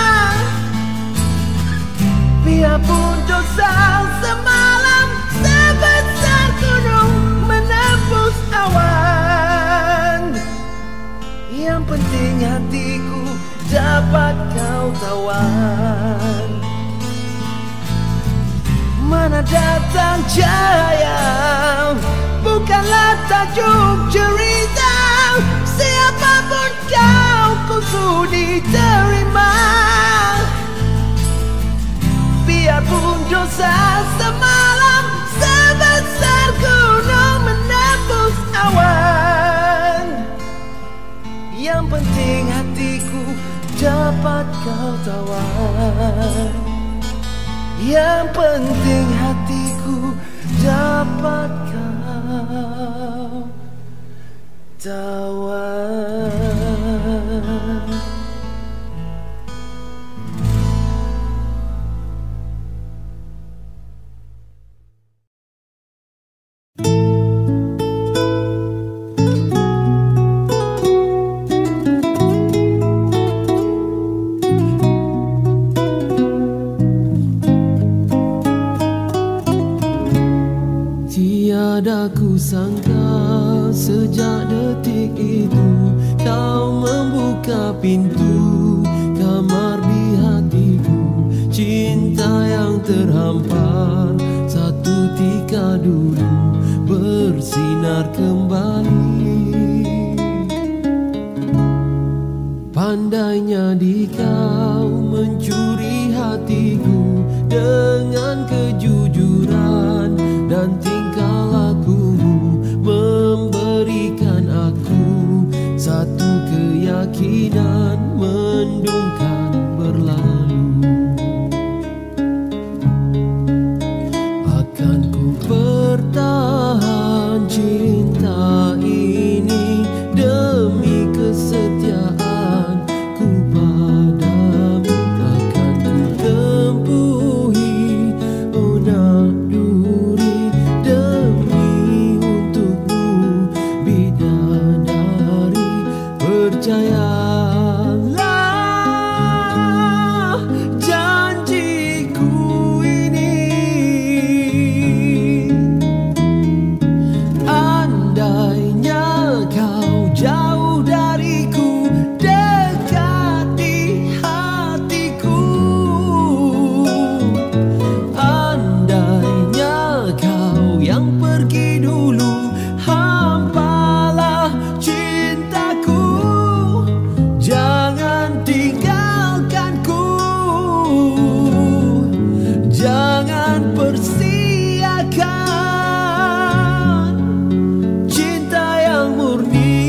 Biarpun dosa semalam sebesar gunung menembus awan, yang penting hatiku dapat kau tawan. Mana datang cahaya bukanlah tajuk cerita, siapapun kau sudi terima. Biarpun dosa semalam sebesar gunung menembus awan, yang penting hatiku dapat kau tawan. Yang penting hatiku dapat kau tawan. Tiada ku sangka sejak detik itu kau membuka pintu kamar di hatiku. Cinta yang terhampar satu dulu bersinar kembali. Pandainya di kau mencuri hatiku dengan kejujuran dan tingkah lakumu memberikan aku satu keyakinan mendungkan berlalu. Akan ku bertahan cinta persiakan cinta yang murni.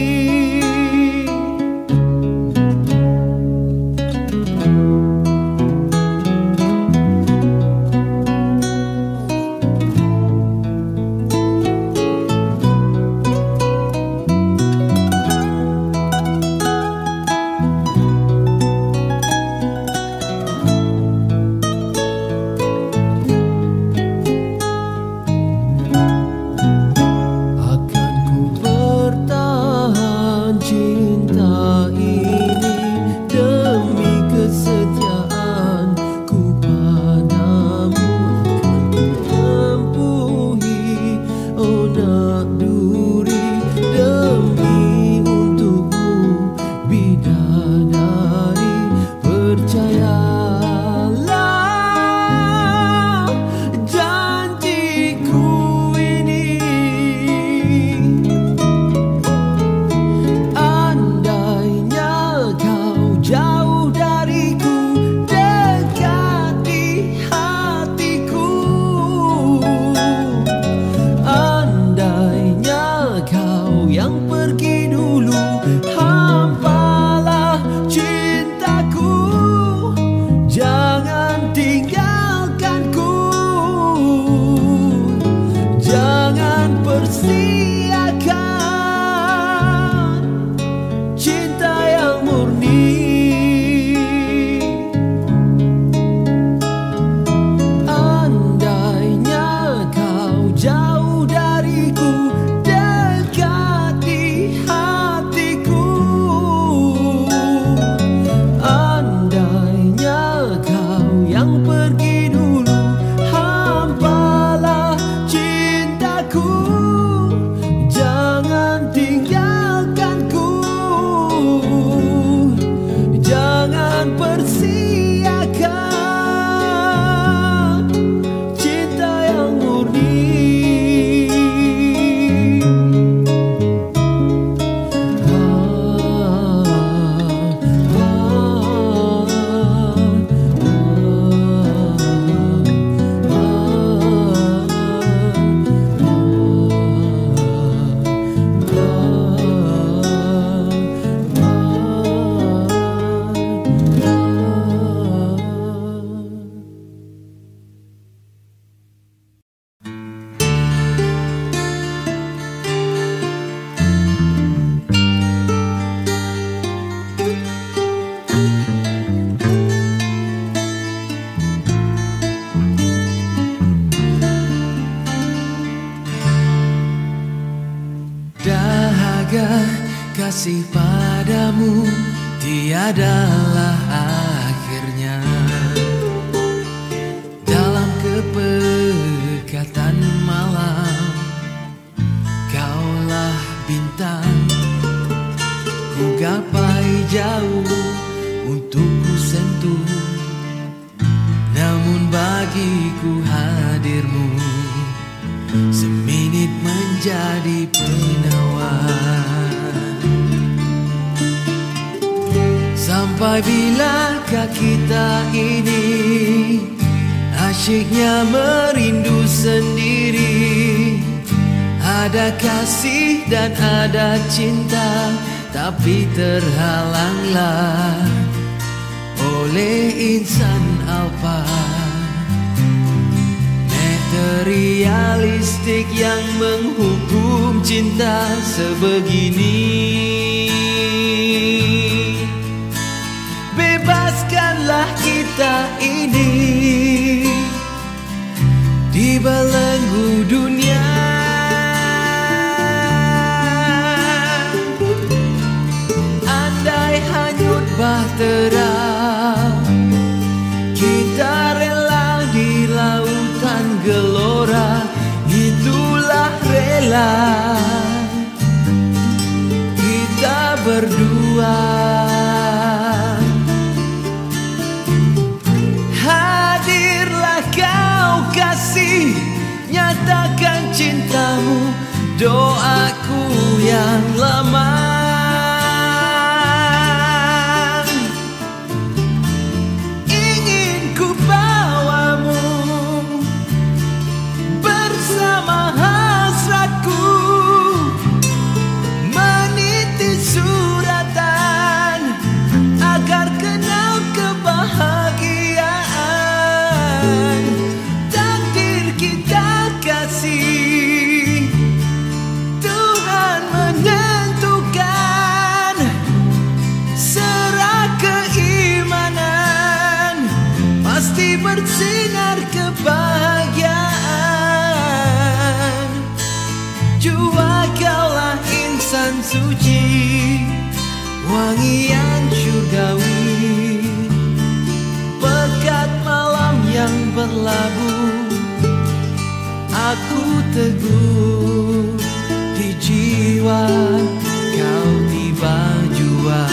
Akan ku bertahan cinta ini demi kesetiaanku padamu. Akan ku tempuhi onak duri demi untukmu bidadari. Percayalah janjiku ini. Andainya kau jauh dariku, dekat di hatiku. Andainya kau yang pergi dulu, hampalah cintaku. Jangan tinggalkanku, jangan persiakan cinta yang murni. Andainya kau jauh dariku, dekat di hatiku. Andainya kau yang pergi dulu, hampalah cintaku. Jangan tinggalkanku, jangan persiakan cinta yang murni. Dahaga kasih padamu tiadalah akhirnya. Dalam kepekatan malam, kaulah bintang. Ku gapai jauh untuk ku sentuh, namun bagiku hadirmu seminit menjadi penawar. Sampai bilakah kita ini asyiknya merindu sendiri? Ada kasih dan ada cinta, tapi terhalanglah oleh insan alpa. Materialistik yang menghukum cinta sebegini. Bebaskanlah kita ini di belenggu dunia. Andai hanyut bahtera, kita rela di lautan gelora. Itulah rela kita berdua. Hadirlah kau kasih, nyatakan cintamu, doaku yang lama. Ingin ku bawamu pasti bersinar kebahagiaan. Jua kaulah insan suci, wangian surgawi, pekat malam yang berlabuh. Aku teguh di jiwa, kau tiba jua.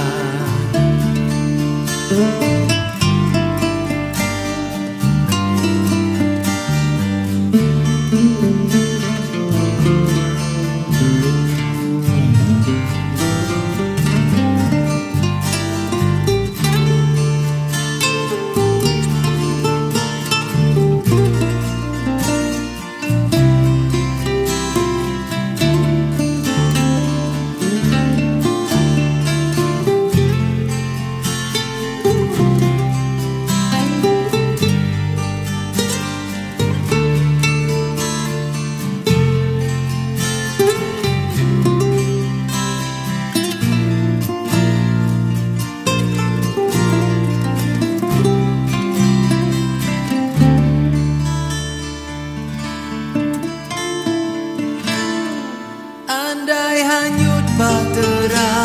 Andai hanyut bahtera,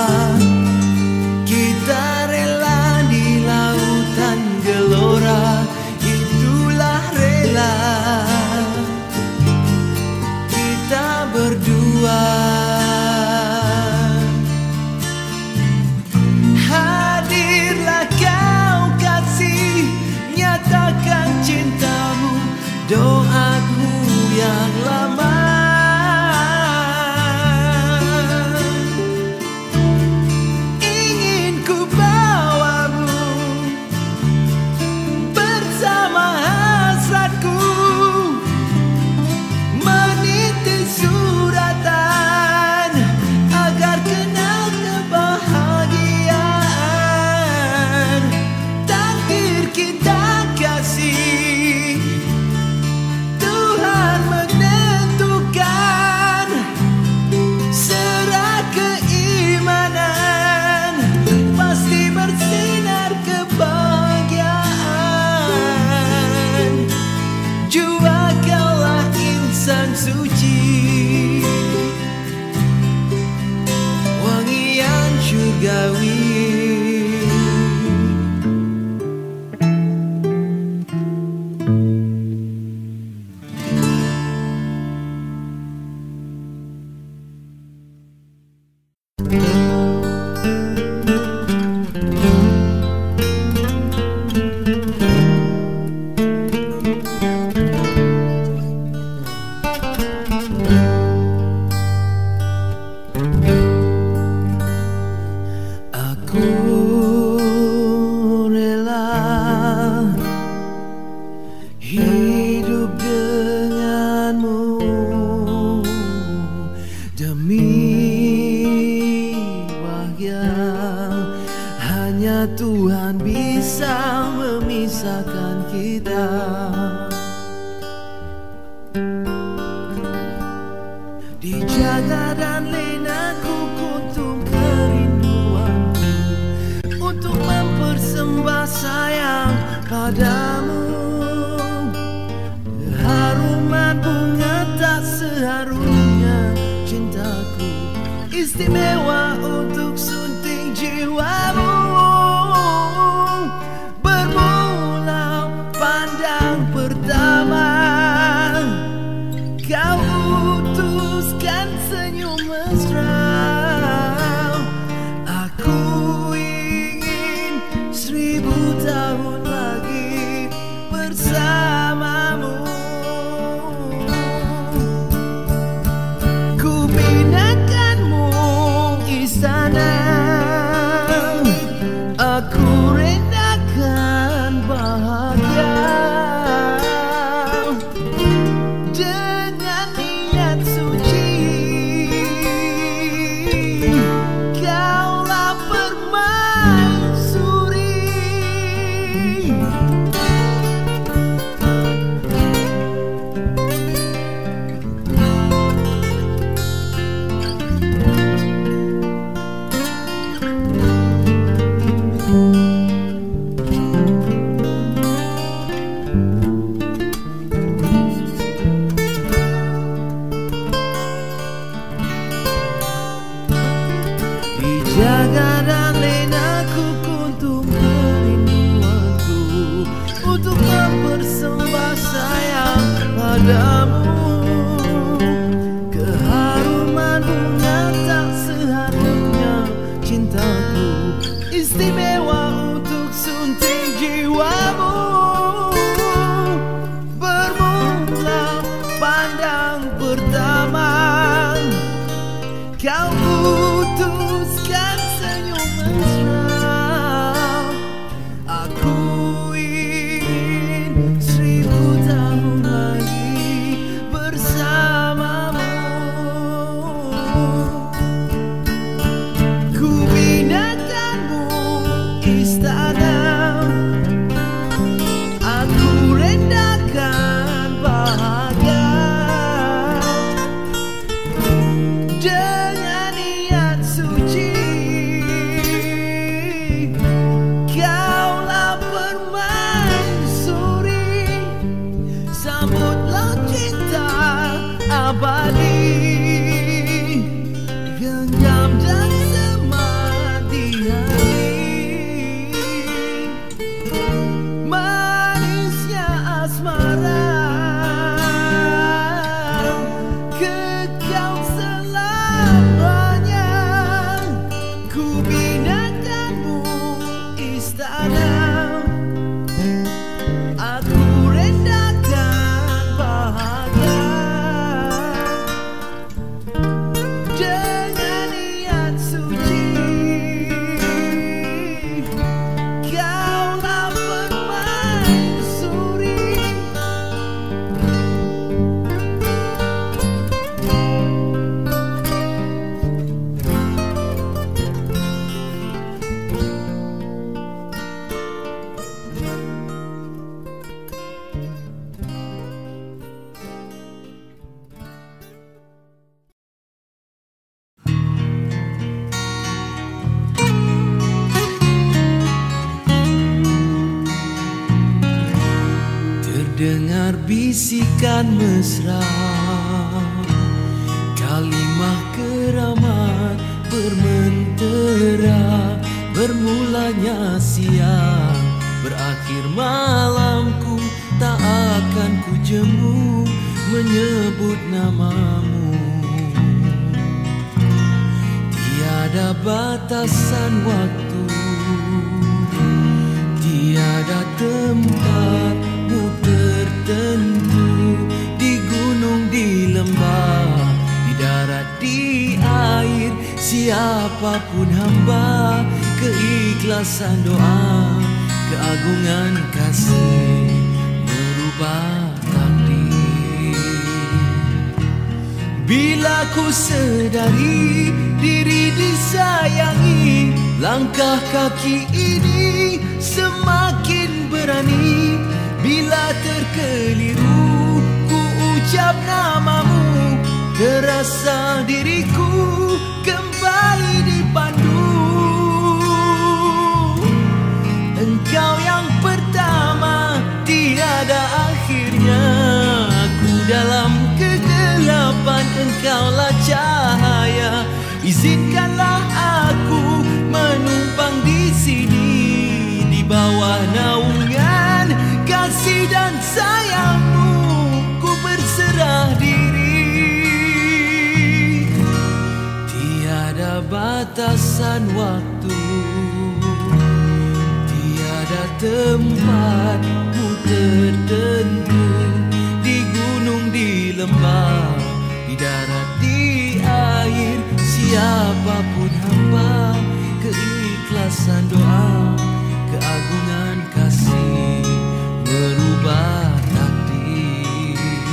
kita rela di lautan gelora. Itulah rela kita berdua. Hadirlah kau kasih, nyatakan cintamu, doaku yang lama. Suci, wangian surgawi. Hidup denganmu demi bahagia. Hanya Tuhan bisa memisahkan kita. Dijaga dan lena ku kuntum kerinduanmu, untuk mempersembah sayang padamu. Haruman bunga tak seharusnya cintaku, istimewa untuk sunting jiwamu. Bermula pandang pertama, kau utuskan senyum mesra. Aku ingin 1000 tahun lagi bersamamu. Aku rendahkan bahagia dengan niat suci. Kaulah permaisuri. untuk mempersembah sayang padamu. Keharuman bunga tak seharusnya cintaku, istimewa untuk sunting jiwamu. Bermula pandang pertama, kau putuskan senyum mesra. Aku ingin 1000 tahun lagi bersamamu. Ku binakanmu istana, aku rendahkan bahagia. Dengan niat suci, kaulah permaisuri. Sambutlah cinta abadi, genggam dan semak di hati. Manisnya asmara, kekal selamanya. Ku binakanmu istana, aku rendahkan bahagia. Dengan niat suci, kaulah permaisuri. Terdengar bisikan mesra, kalimah keramat bermentera. Bermulanya siang, berakhir malamku, tak akan ku jemu menyebut namamu. Tiada batasan waktu, tiada tempatmu tertentu. Di gunung, di lembah, di darat, di air, siapapun hamba, keikhlasan doa, keagungan kasih merubah takdir. Bila ku sedari diri disayangi, langkah kaki ini semakin berani. Bila terkeliru ku ucap namamu, terasa diriku kembali dipandu. Engkau yang pertama, tiada akhirnya. Aku dalam kegelapan, engkaulah cahaya. Izinkanlah aku menumpang di sini, di bawah naungan kasih dan sayangmu. Ku berserah diri, tiada batasan waktu, tiada tempatmu tertentu. Di gunung, di lembah, di darat, di air, siapapun hamba, keikhlasan doa, keagungan kasih merubah takdir.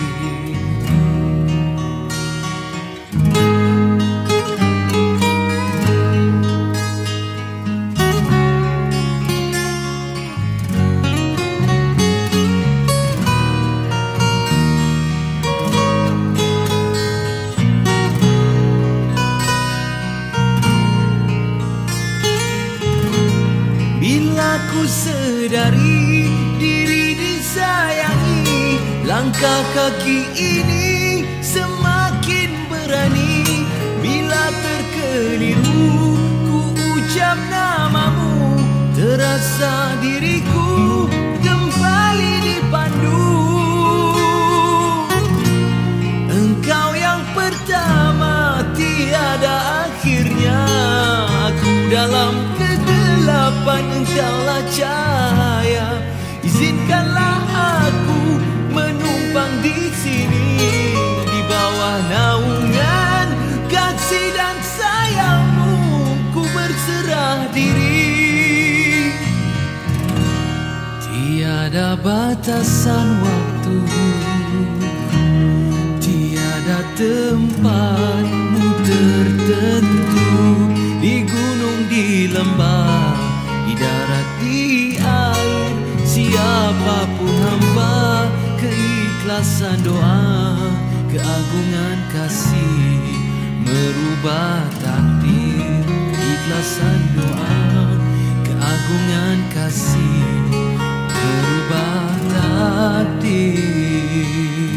Bila ku sedari diri disayangi, langkah kaki ini semakin berani. Bila terkeliru ku ucap namamu, terasa diriku kembali Tiada batasan waktu, tiada tempatmu tertentu. Di gunung, di lembah, di darat, di air, siapapun hamba, keikhlasan doa, keagungan kasih merubah takdir. Keikhlasan doa, keagungan kasih merubah takdir.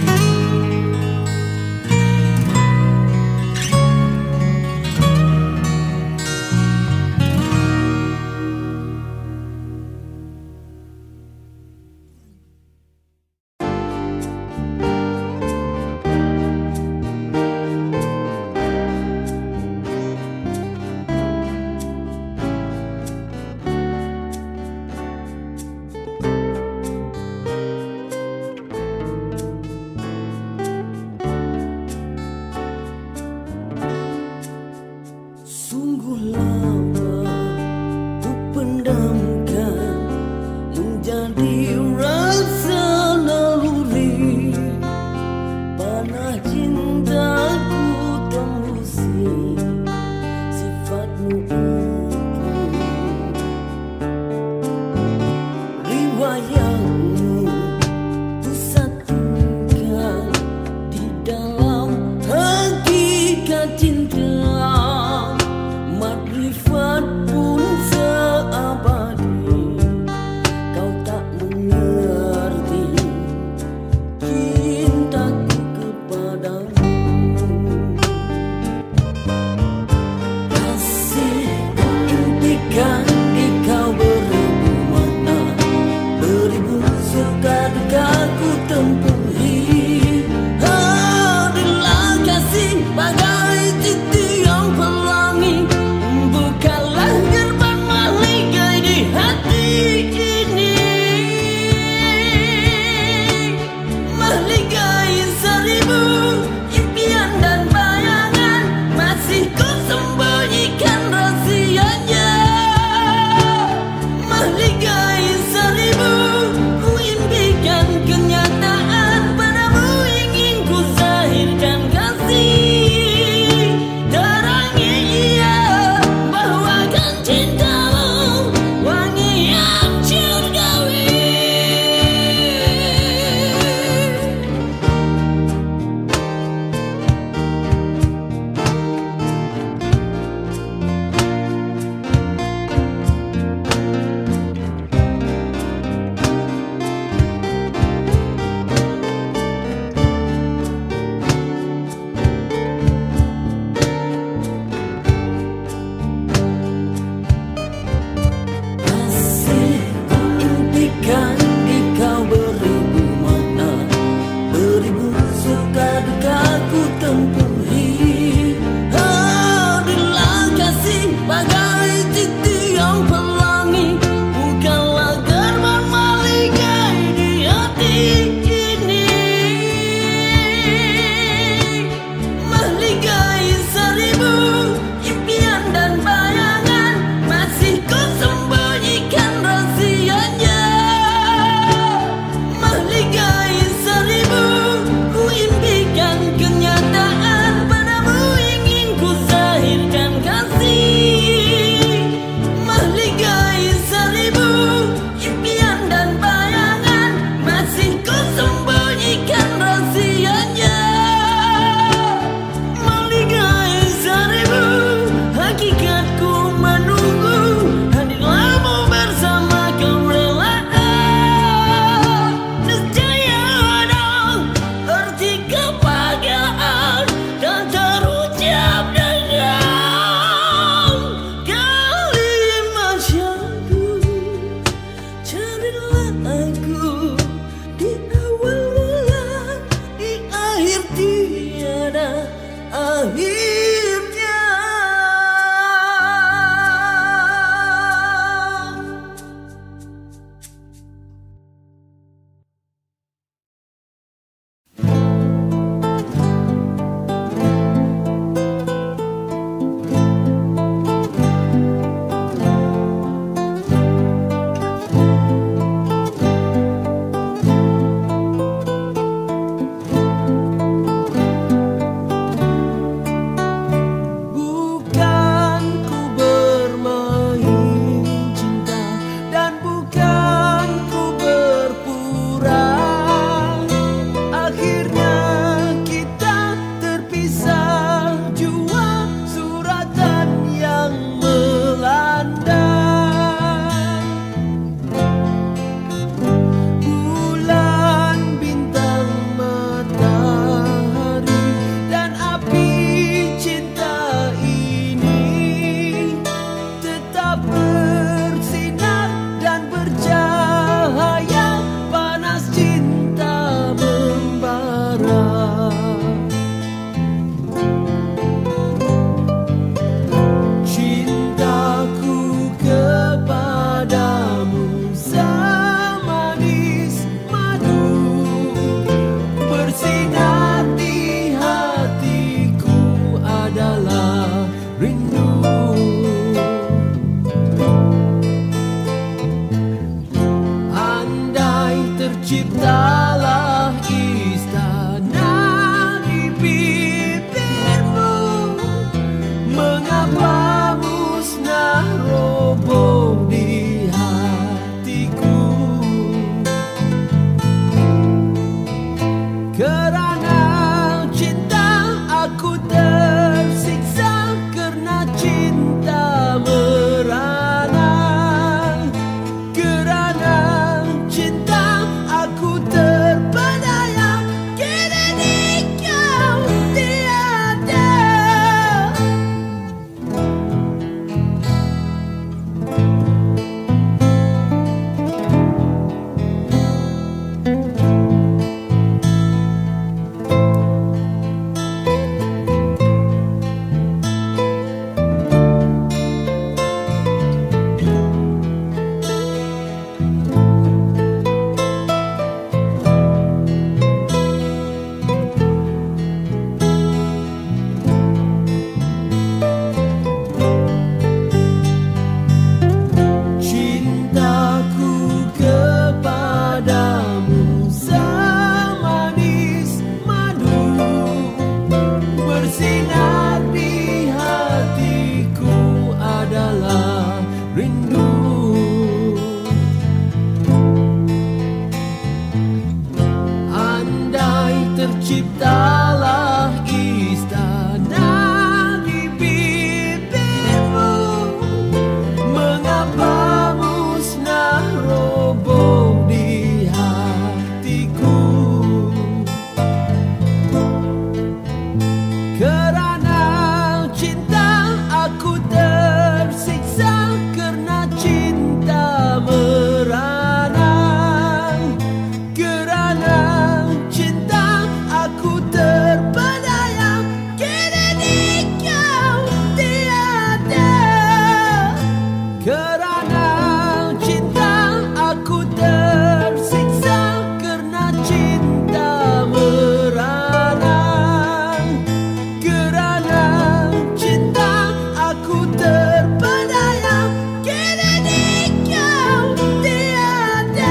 terciptalah istana di bibirmu. Mengapa musnah roboh di hatiku? Kerana cinta aku tersiksa, kerana cinta merana. Kerana cinta aku terpedaya, kini kau tiada. Cintaku kepadamu semanis madu, bersinar di hatiku adalah rindu. Andai terciptalah istana di bibirmu, mengapa musnah roboh di hatiku? Kerana cinta aku tersiksa, kerana cinta merana. Kerana cinta aku terpedaya, kini kau tiada. Kerana cinta aku tersiksa, kerana cinta merana. Kerana cinta aku terpedaya, kini kau tiada.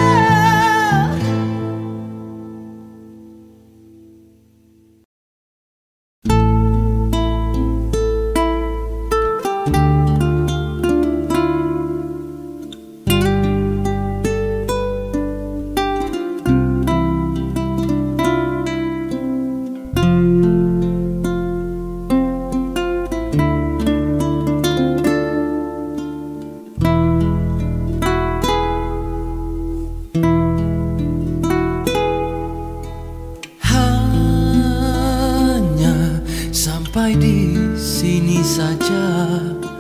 Hanya sampai di sini saja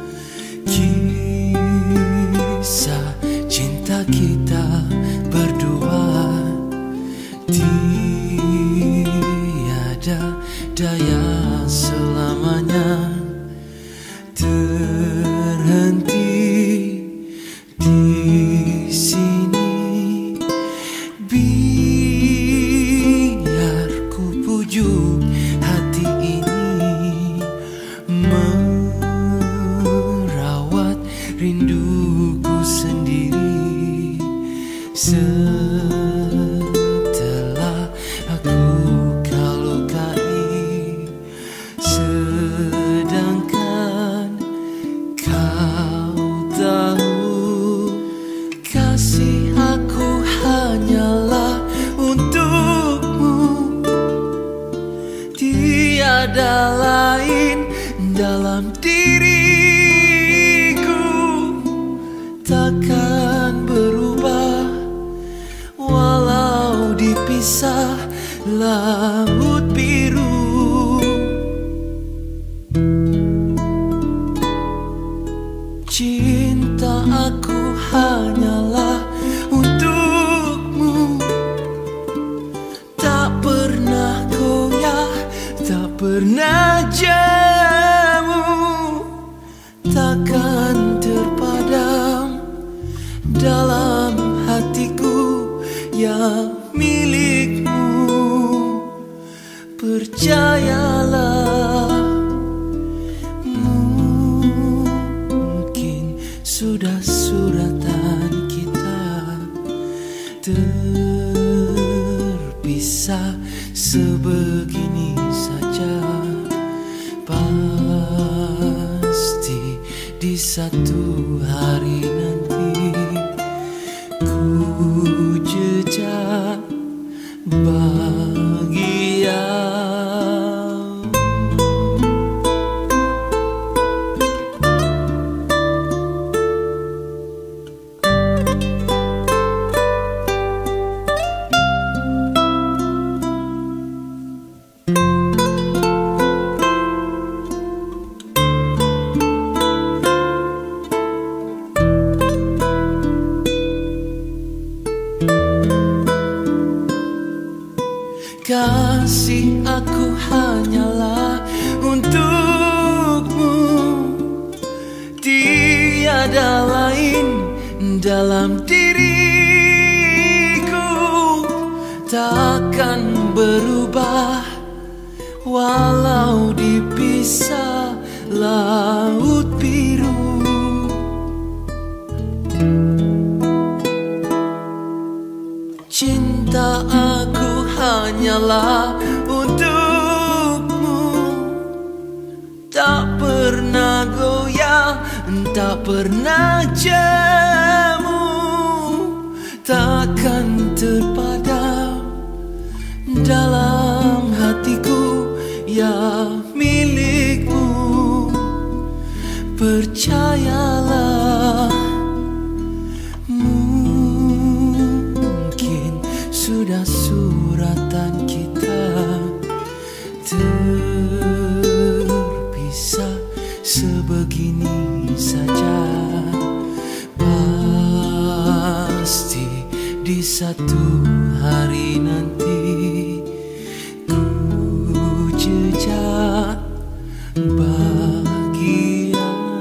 kisah cinta kita berdua. Tiada daya selamanya terhenti di sini. Biar ku pujuk hati ini, merawat rinduku sendiri. Setelah aku kau lukai, sedangkan kau tahu kasih aku hanyalah untukmu. Tiada lain dalam diriku, takkan berubah walau dipisah laut biru. Cinta aku hanyalah untukmu, tak pernah goyah, tak pernah jemu, takkan terpadam dalam hatiku yang milikmu. Percayalah, mungkin sudah suratan kita sebegini saja. Pasti di satu hari nanti ku jejak bahagia. Kasih aku hanyalah untukmu, tiada lain dalam diriku. Takkan berubah walau dipisah laut biru. Cinta aku hanyalah untukmu, tak pernah goyah, tak pernah jemu, takkan terpadam dalam hatiku ya milikmu. Percayalah, sudah suratan kita terpisah sebegini saja. Pasti di satu hari nanti ku jejak bahagia.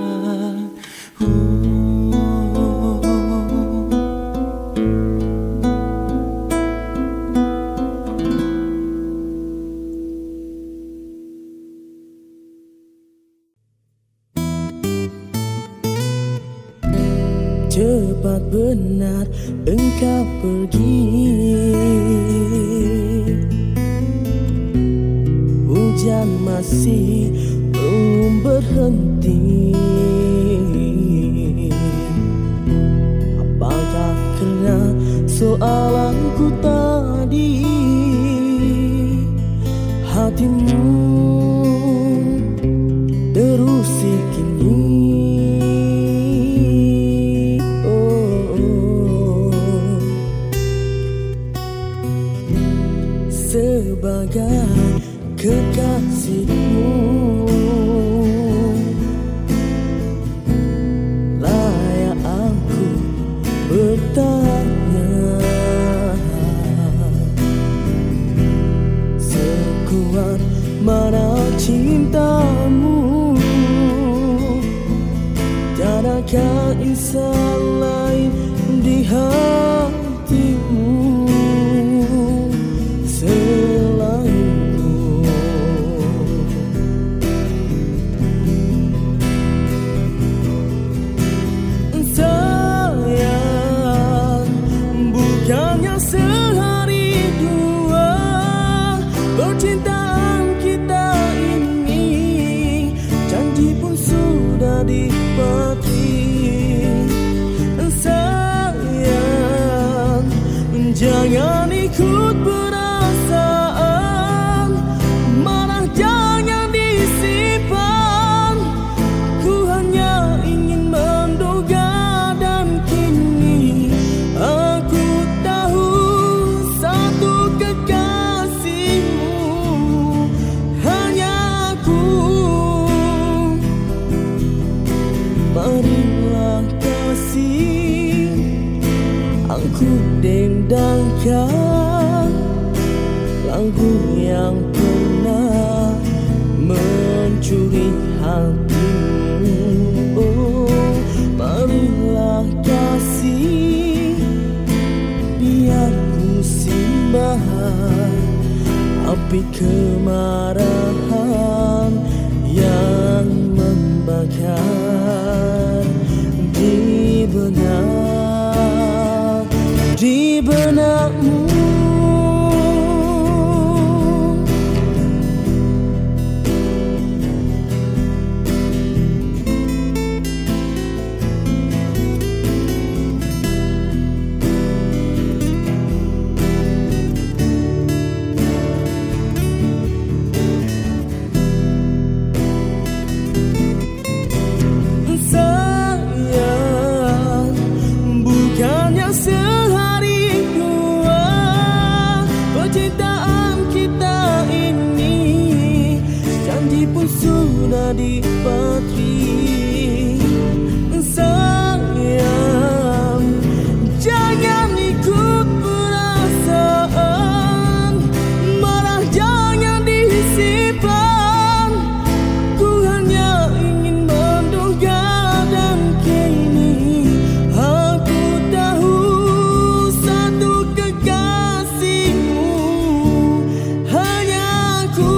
Cepat benar engkau pergi, hujan masih belum berhenti. Apakah karena soalanku tadi hatimu terusik kini? Sebagai kekasihmu, layak aku bertanya, sekuat mana cintamu, tiadakah insan lain di hatimu selainku. Sayang, bukannya sehari dua percintaan kita ini, janji pun sudah dipati. Sayang, jangan ikut perasaan, marah jangan disimpan. Ku hanya ingin menduga dan kini aku tahu satu kekasihmu hanya aku. Marilah kasih aku dendangkan lagu yang pernah mencuri hatimu. Oh, marilah kasih biar ku simbah api kemarahan yang membakar di benakmu. percintaan kita ini, janji pun sudah dipatri. Sayang, jangan ikut perasaan, marah jangan disimpan. Ku hanya ingin menduga dan kini aku tahu satu kekasihmu hanya aku.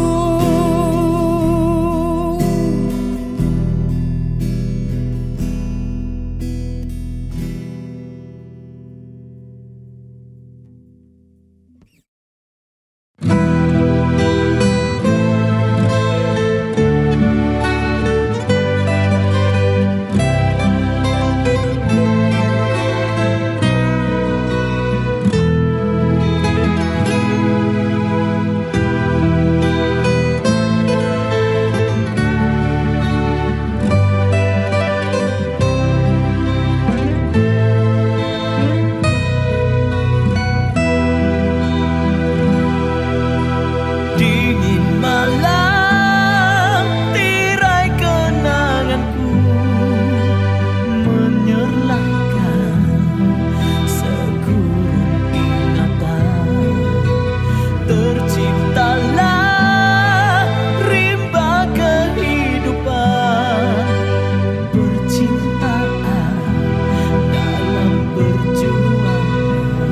Dingin malam tirai kenanganku, menyerlakan segurun ingatan. Terciptalah rimba kehidupan, percintaan dalam perjuangan.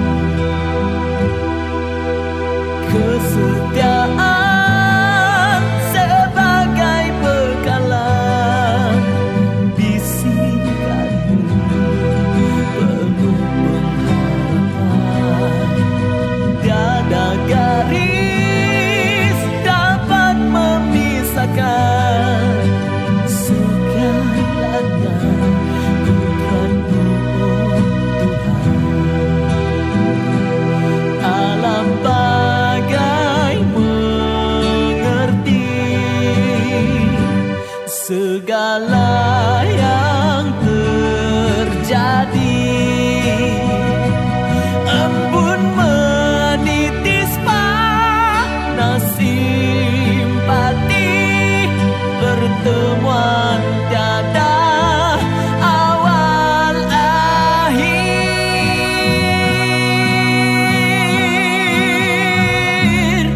Kesetiaan sebagai bekalan, bisikanmu penuh pengharapan. Tiada garis dapat memisahkan segalanya bukanmu, oh Tuhan. Alam bagai mengerti segala yang terjadi. Embun menitis panas simpati, pertemuan tiada awal akhir.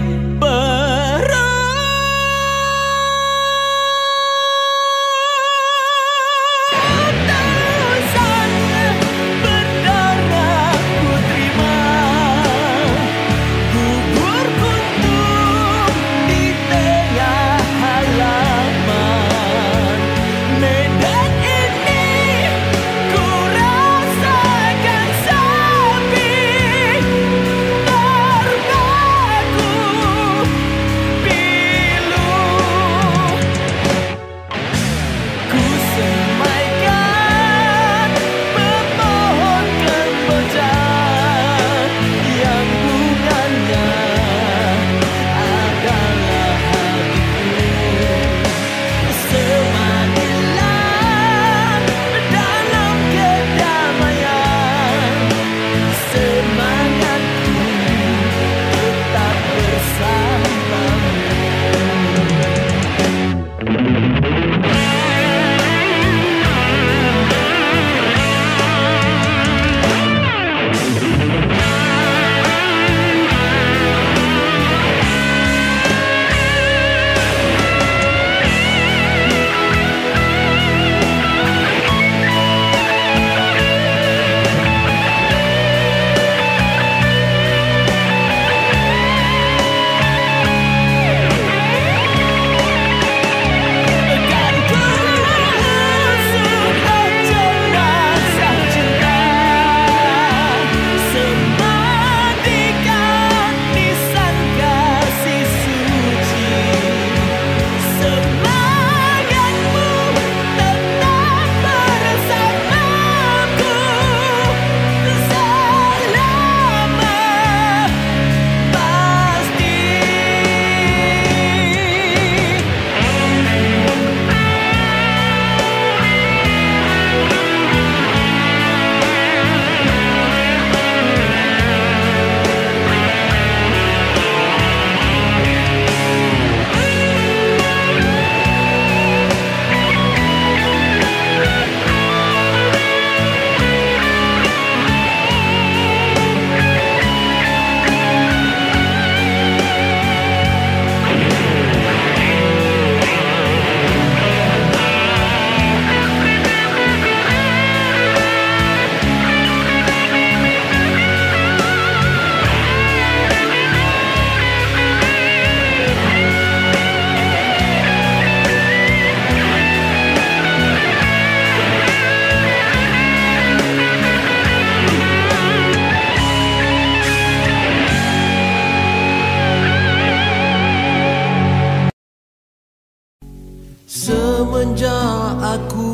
semenjak aku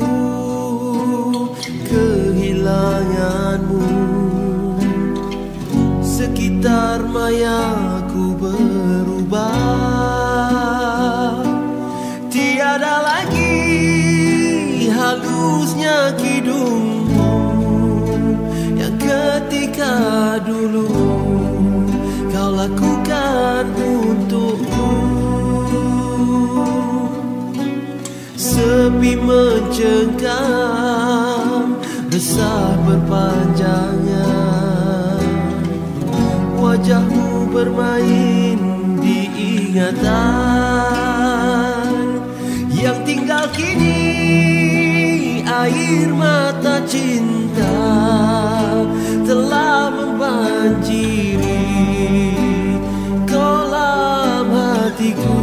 kehilanganmu, sekitar mayaku berubah. Tiada lagi halusnya kidungmu yang ketika dulu kau lakukan untukku. Sepi mencengkam, resah berpanjangan, wajahmu bermain di ingatan. Yang tinggal kini air mata cinta telah membanjiri kolam hatiku.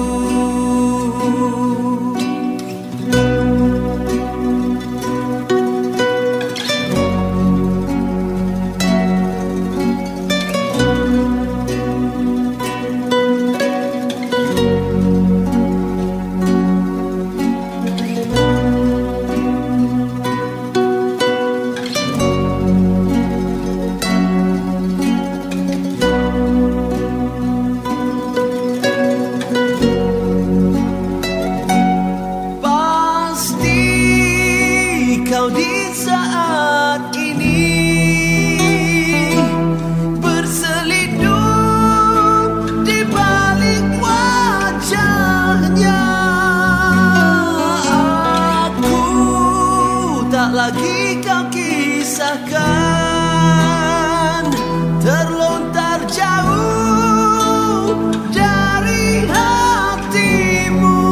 Terlontar jauh dari hatimu,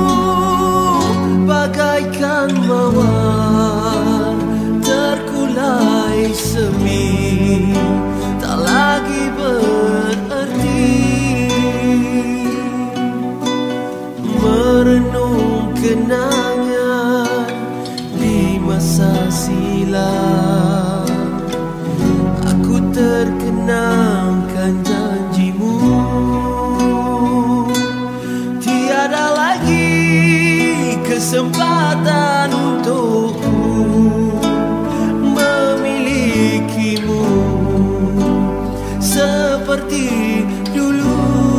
bagaikan mawar terkulai semi, tak lagi berarti. Merenung kenangan di masa silam, terkenangkan janjimu. Tiada lagi kesempatan untukku memilikimu seperti dulu.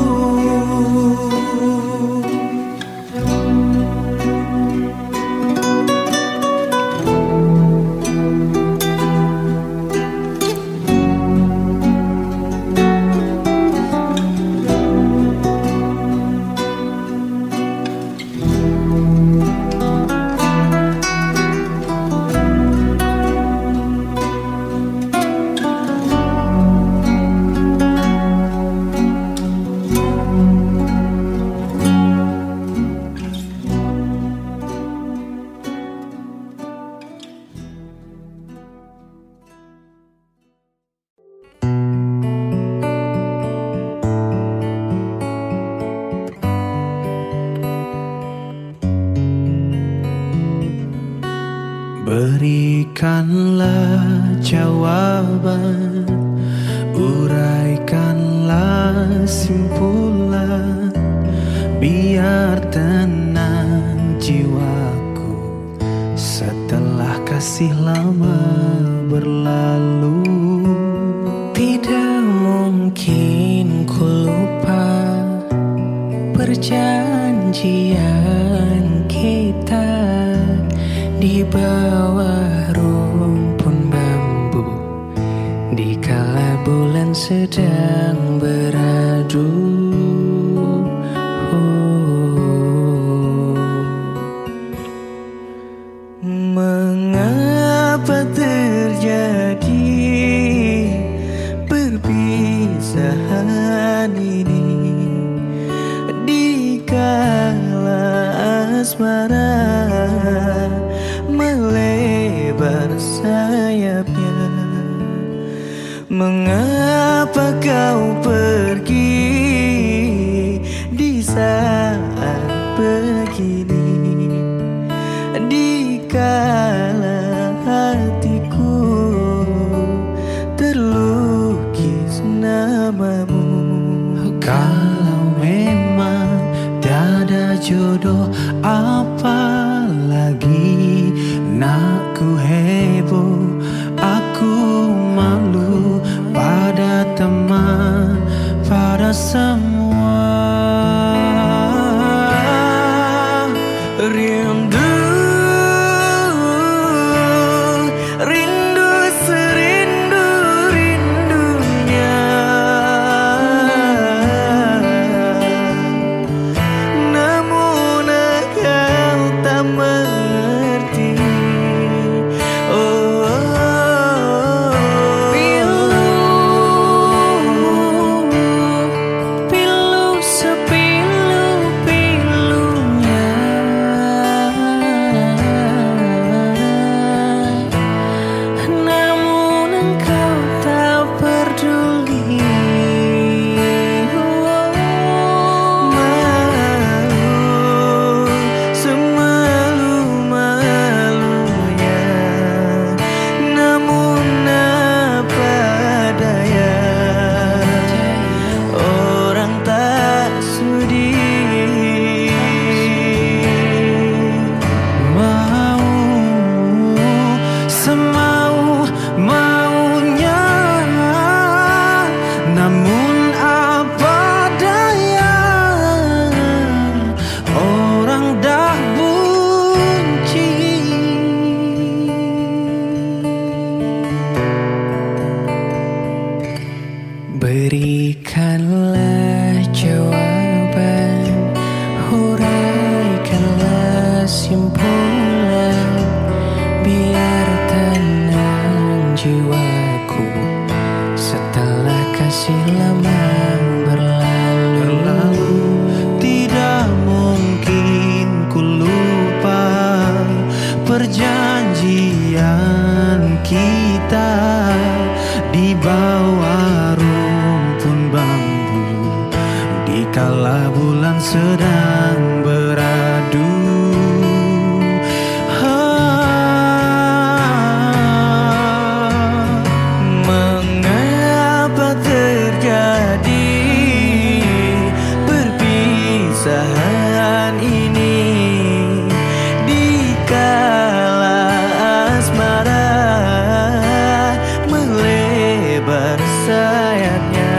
Berikanlah jawaban, uraikanlah simpulan, biar tenang jiwaku setelah kasih lama berlalu. Tidak mungkin ku lupa perjanjian kita di bawah rumpun bambu, di kala bulan sedang beradu. Mengapa terjadi perpisahan ini di kala asmara melebar sayapnya? Mengapa kau pergi di saat begini, di kala hatiku terlukis namamu? Kalau memang tiada jodoh, apa Aku heboh, aku malu pada teman, pada semua. Rindu, rindu serindu-rindunya, namun engkau tak mengerti. Oh, pilu sepilu-pilunya, namun engkau tak peduli. malu, semalu-malunya, namun apa daya, orang tak sudi. Mau semau maunya, namun apa daya, orang dah bunci. Berikanlah jawaban, huraikanlah simpulan, biar tenang jiwaku setelah kasih lama berlalu. Tidak mungkin ku lupa perjanjian kita di bawah rumpun bambu, dikala bulan sedang beradu. Mengapa terjadi perpisahan ini, dikala asmara melebar sayapnya?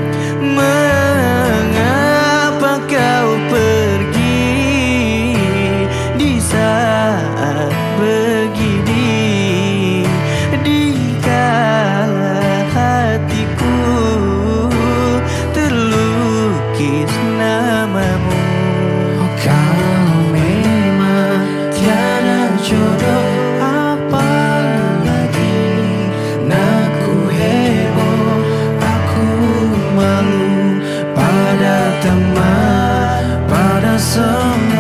Mengapa kau pergi di saat begini, dikala hatiku terlukis namamu? Kau memang tiada jodoh, apalagi aku heboh, aku malu pada teman, pada semua.